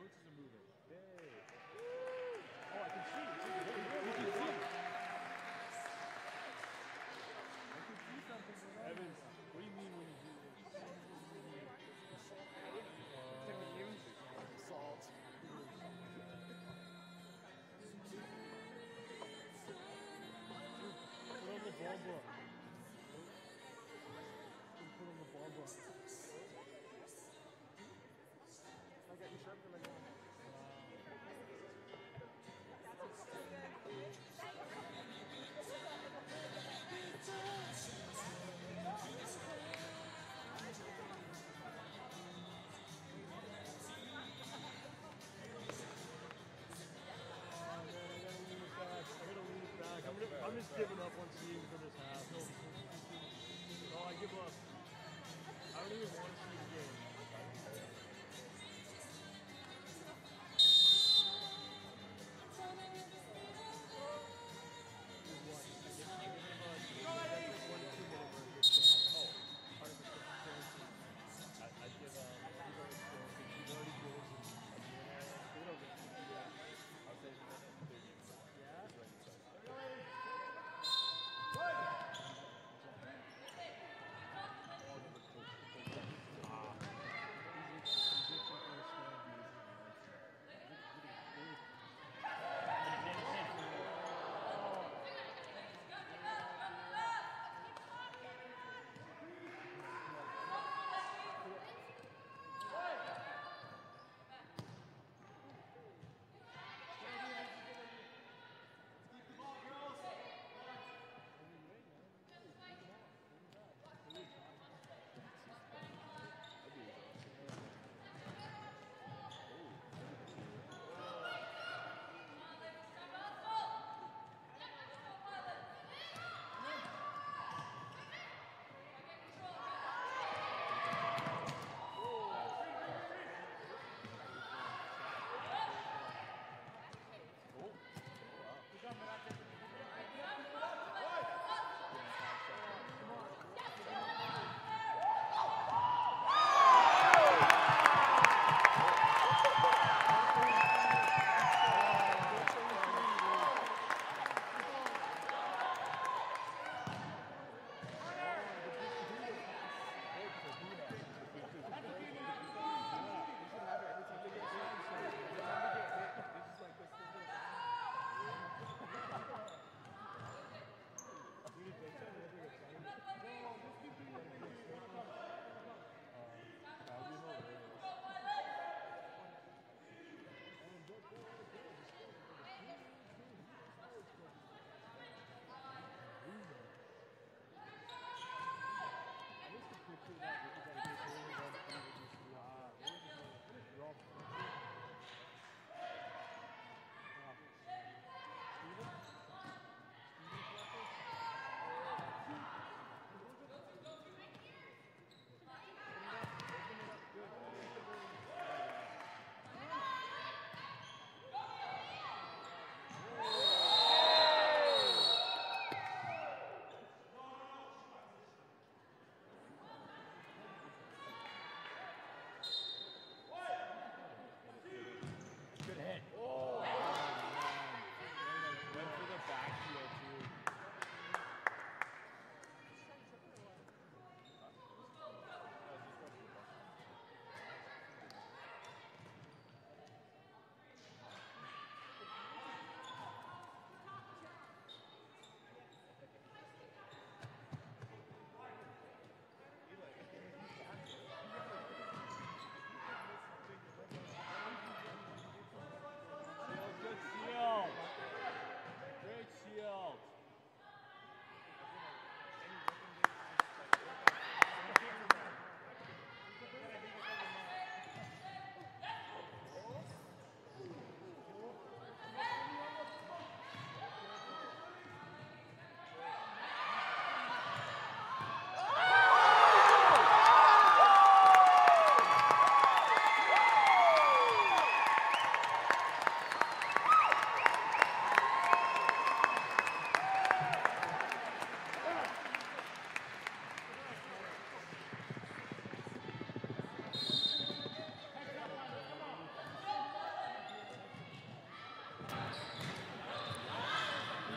coach isn't moving. Hey. Oh, I can see. You can see. I can see something. Evans, what do you mean when you do this? Salt. Put on the ball book. Put on the ball book. I got your shirt for like I'm just giving up on seeing for this half. Oh, I give up. I don't even want to see the game. I'd give he's already good. I'll say yeah.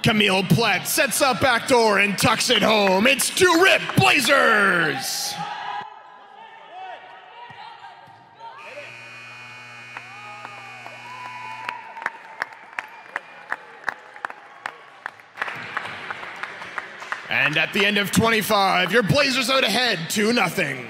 Camille Platt sets up backdoor and tucks it home. It's 2-rip Blazers! And at the end of 25, your Blazers out ahead 2-0.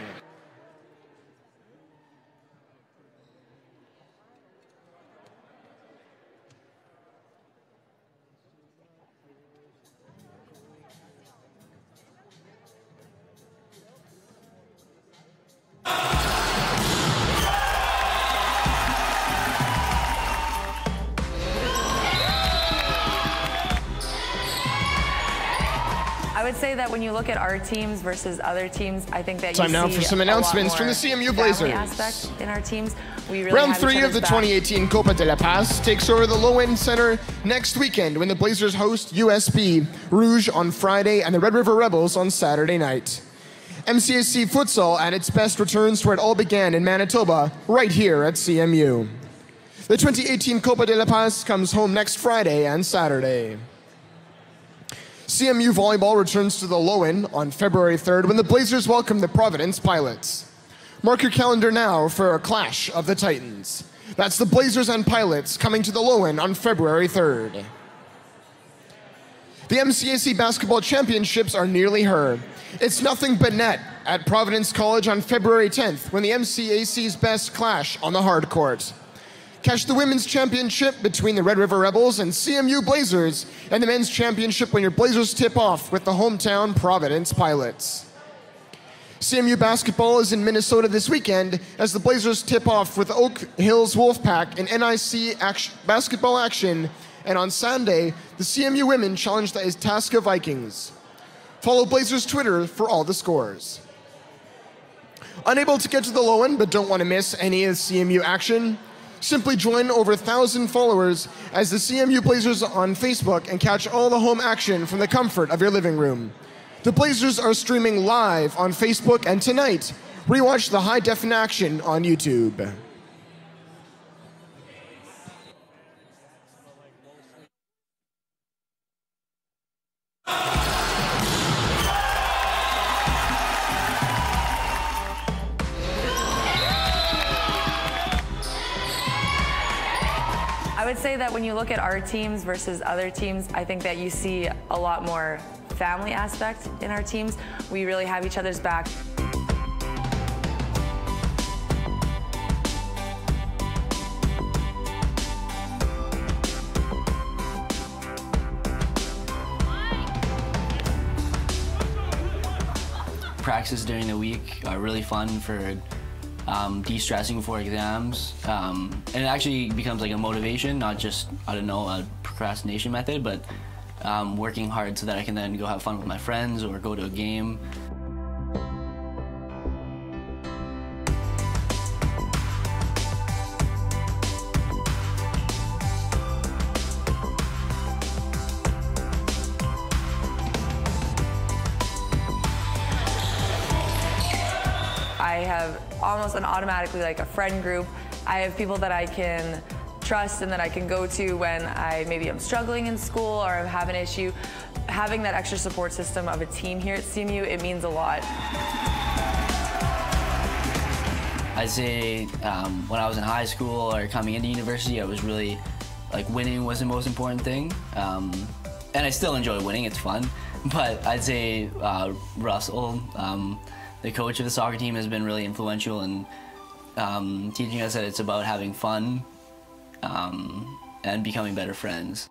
I would say that when you look at our teams versus other teams, I think that you Time now see for some a lot announcements from the more CMU family Blazers. aspect in our teams. We really Round have 3 each of the other's back. 2018 Copa de la Paz takes over the Lowen Center next weekend when the Blazers host USB Rouge on Friday and the Red River Rebels on Saturday night. MCAC futsal at its best returns to where it all began in Manitoba, right here at CMU. The 2018 Copa de la Paz comes home next Friday and Saturday. CMU volleyball returns to the Lowen on February 3rd when the Blazers welcome the Providence Pilots. Mark your calendar now for a clash of the Titans. That's the Blazers and Pilots coming to the Lowen on February 3rd. The MCAC basketball championships are nearly here. It's nothing but net at Providence College on February 10th when the MCAC's best clash on the hard court. Catch the women's championship between the Red River Rebels and CMU Blazers, and the men's championship when your Blazers tip off with the hometown Providence Pilots. CMU basketball is in Minnesota this weekend as the Blazers tip off with Oak Hills Wolfpack in NIC basketball action, and on Sunday, the CMU women challenge the Itasca Vikings. Follow Blazers Twitter for all the scores. Unable to get to the Lowen but don't want to miss any of CMU action? Simply join over 1,000 followers as the CMU Blazers on Facebook and catch all the home action from the comfort of your living room. The Blazers are streaming live on Facebook, and tonight, rewatch the high-definition action on YouTube. I would say that when you look at our teams versus other teams, I think that you see a lot more family aspect in our teams. We really have each other's back. Practices during the week are really fun for de-stressing before exams, and it actually becomes like a motivation, not just, I don't know, a procrastination method, but working hard so that I can then go have fun with my friends or go to a game. I have almost an automatically like a friend group. I have people that I can trust and that I can go to when maybe I'm struggling in school or I'm having an issue. Having that extra support system of a team here at CMU, it means a lot. I'd say when I was in high school or coming into university, I was really, like, winning was the most important thing. And I still enjoy winning, it's fun. But I'd say Russell, the coach of the soccer team, has been really influential in teaching us that it's about having fun and becoming better friends.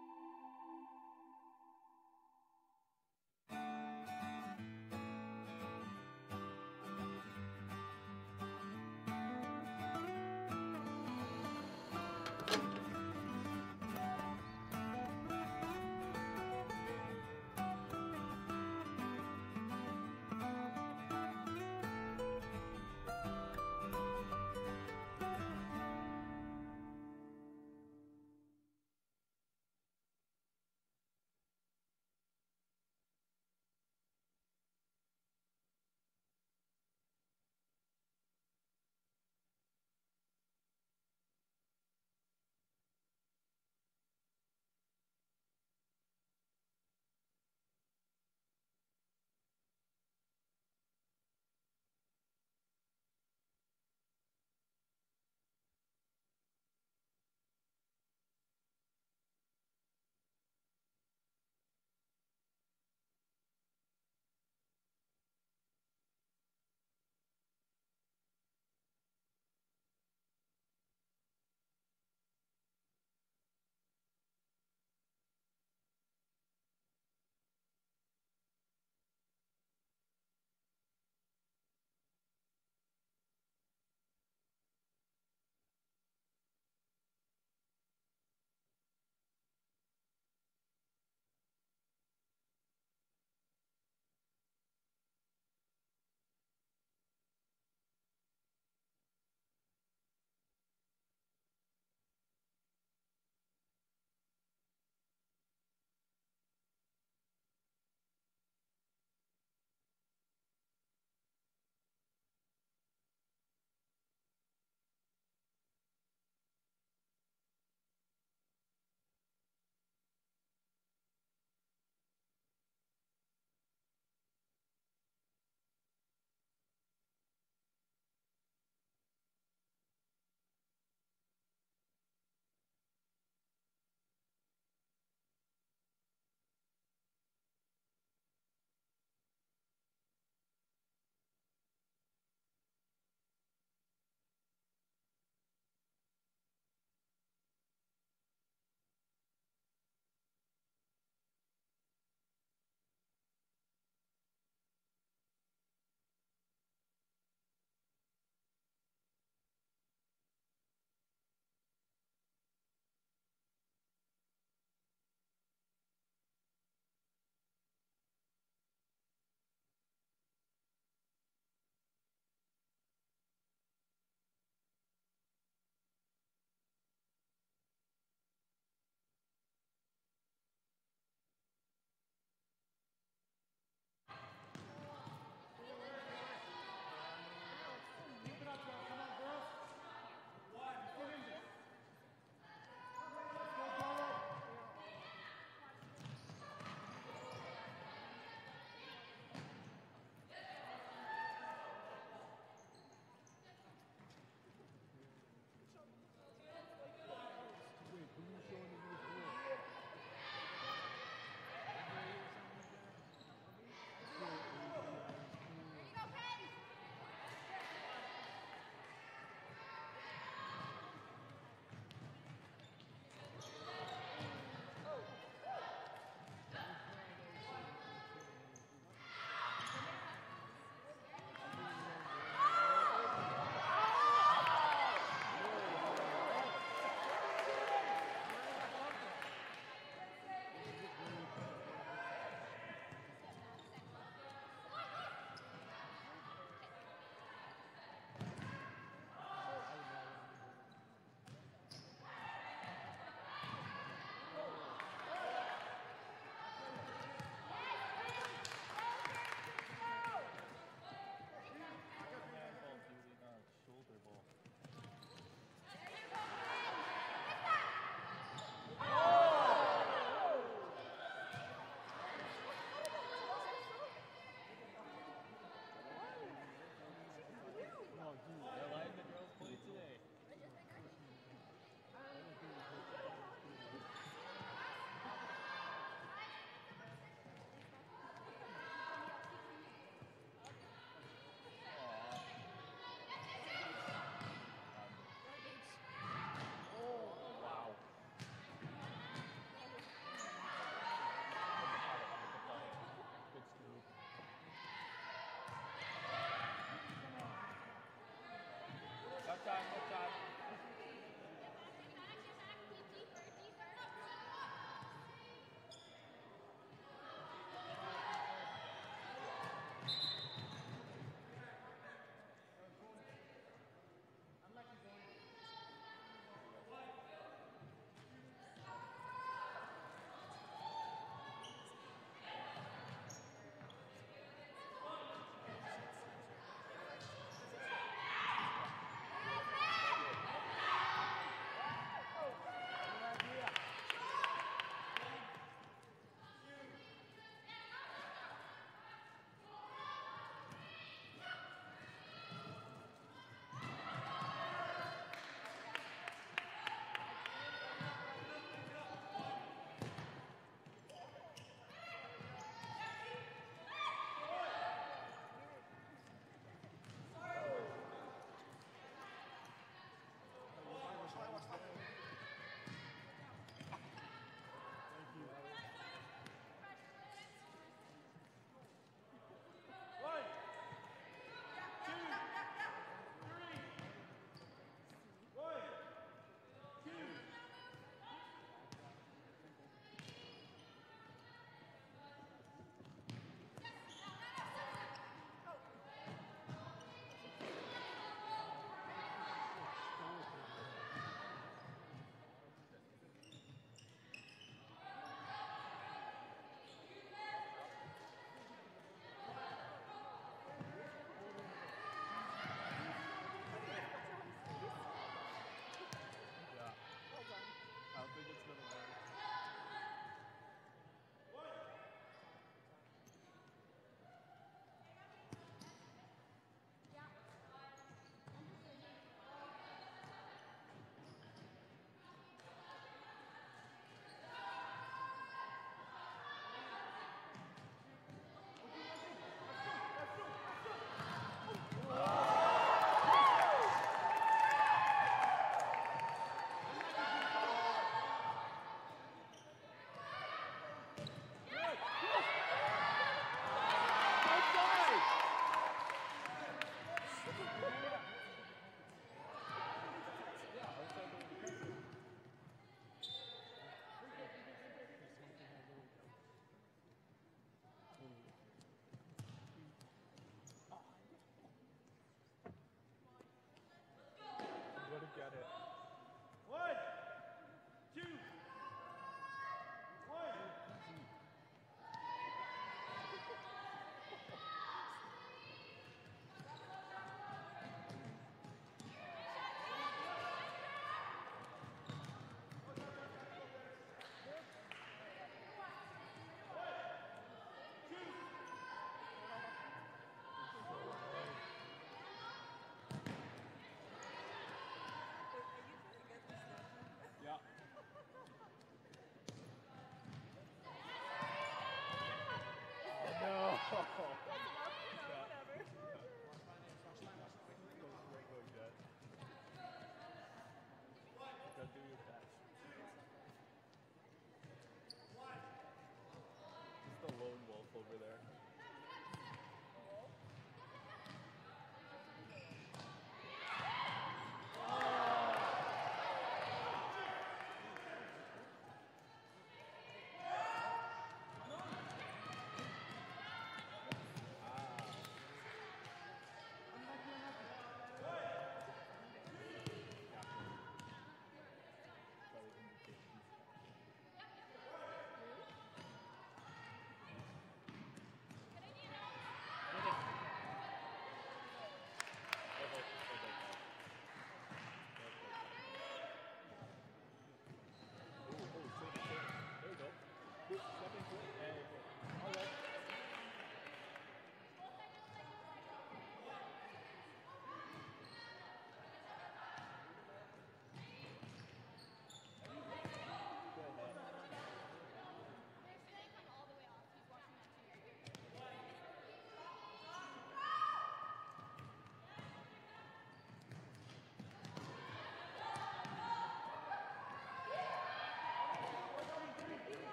over there.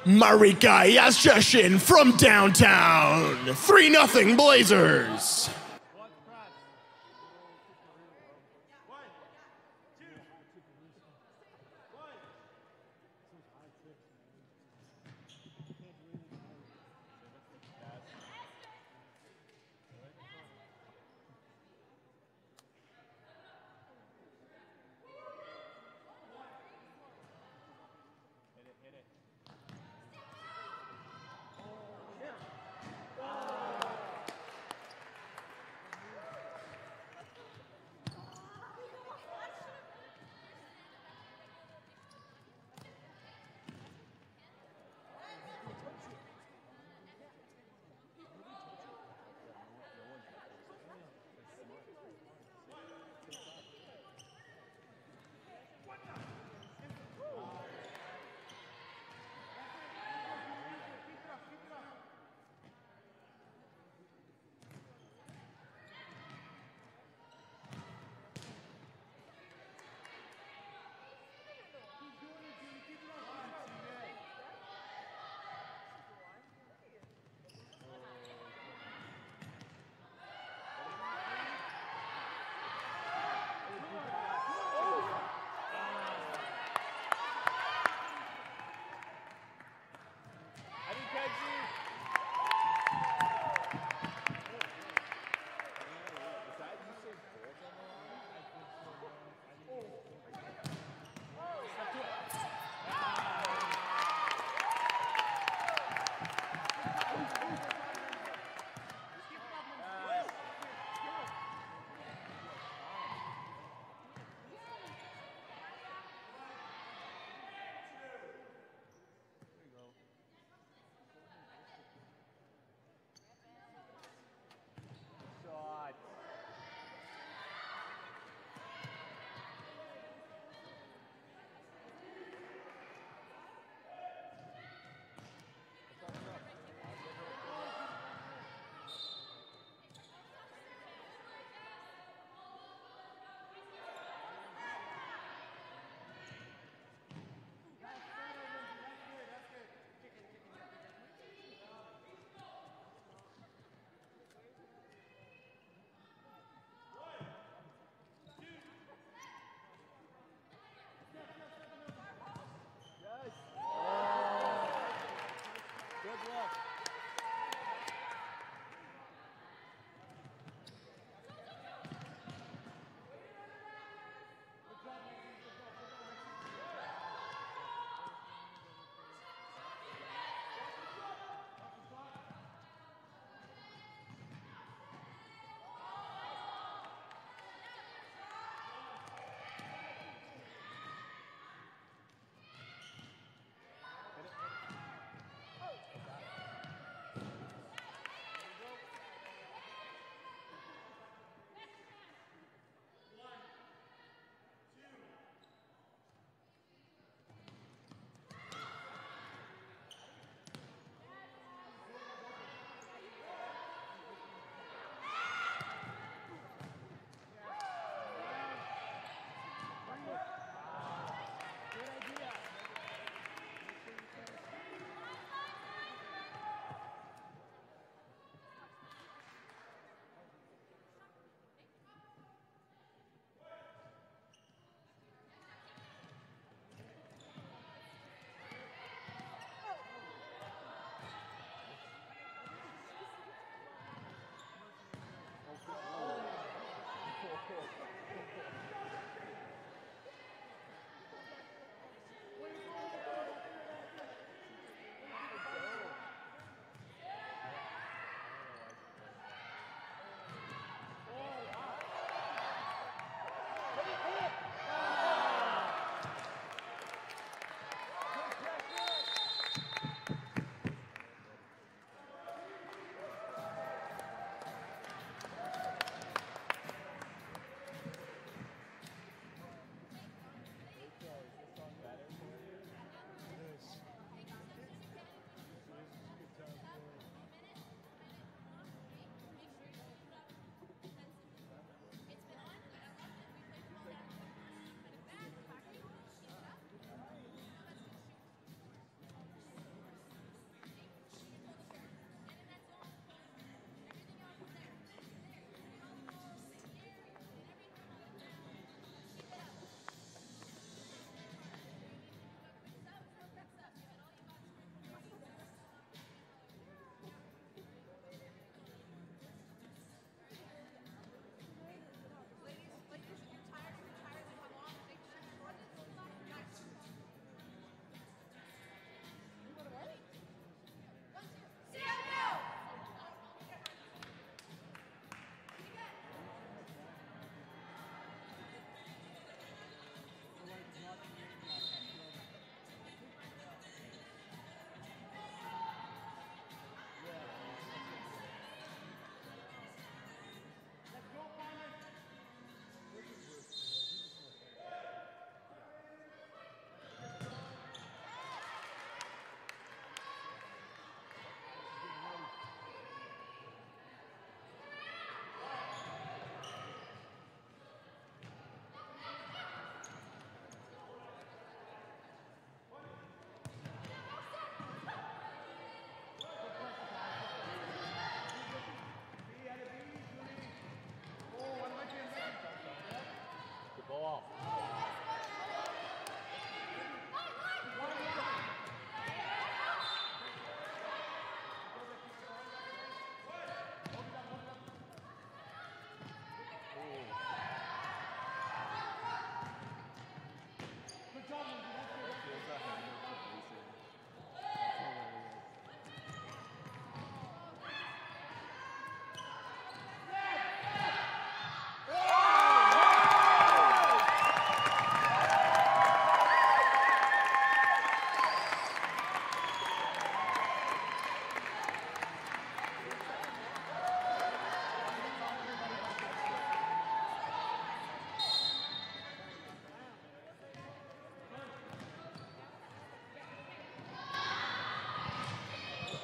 Marika Yascheshin from downtown. 3-0 Blazers.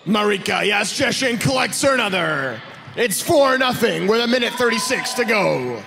Marika Jastrzębin collects her another. It's 4-0 with 1:36 to go.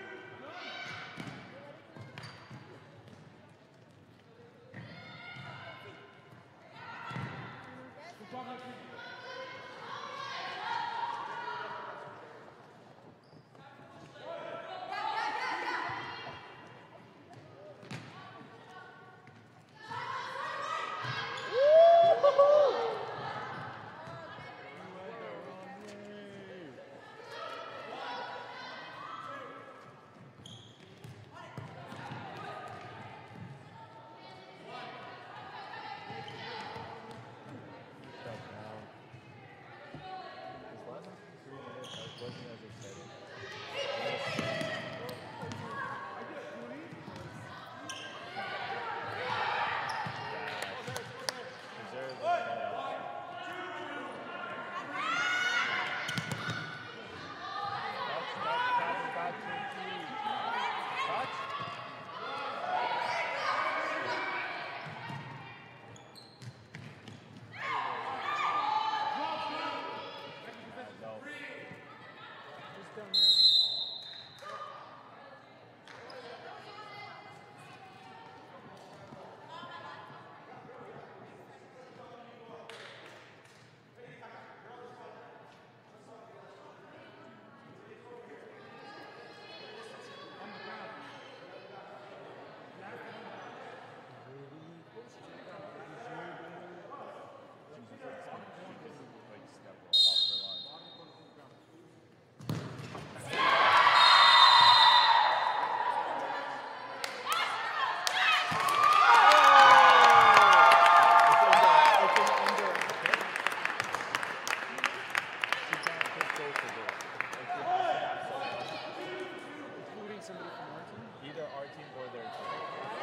Either our team or their team.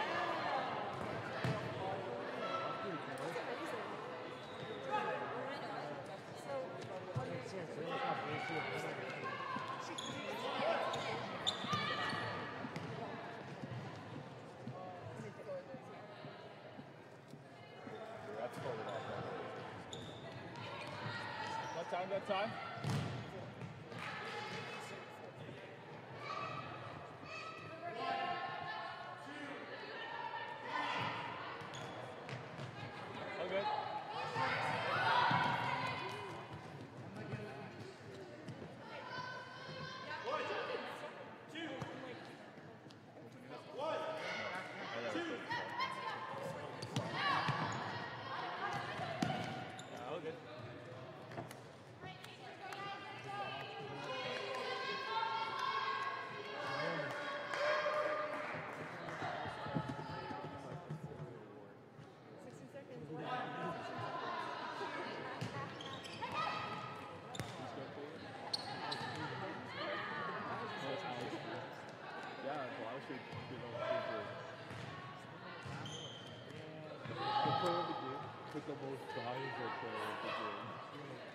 Got time? Okay. The most tries or player of the game.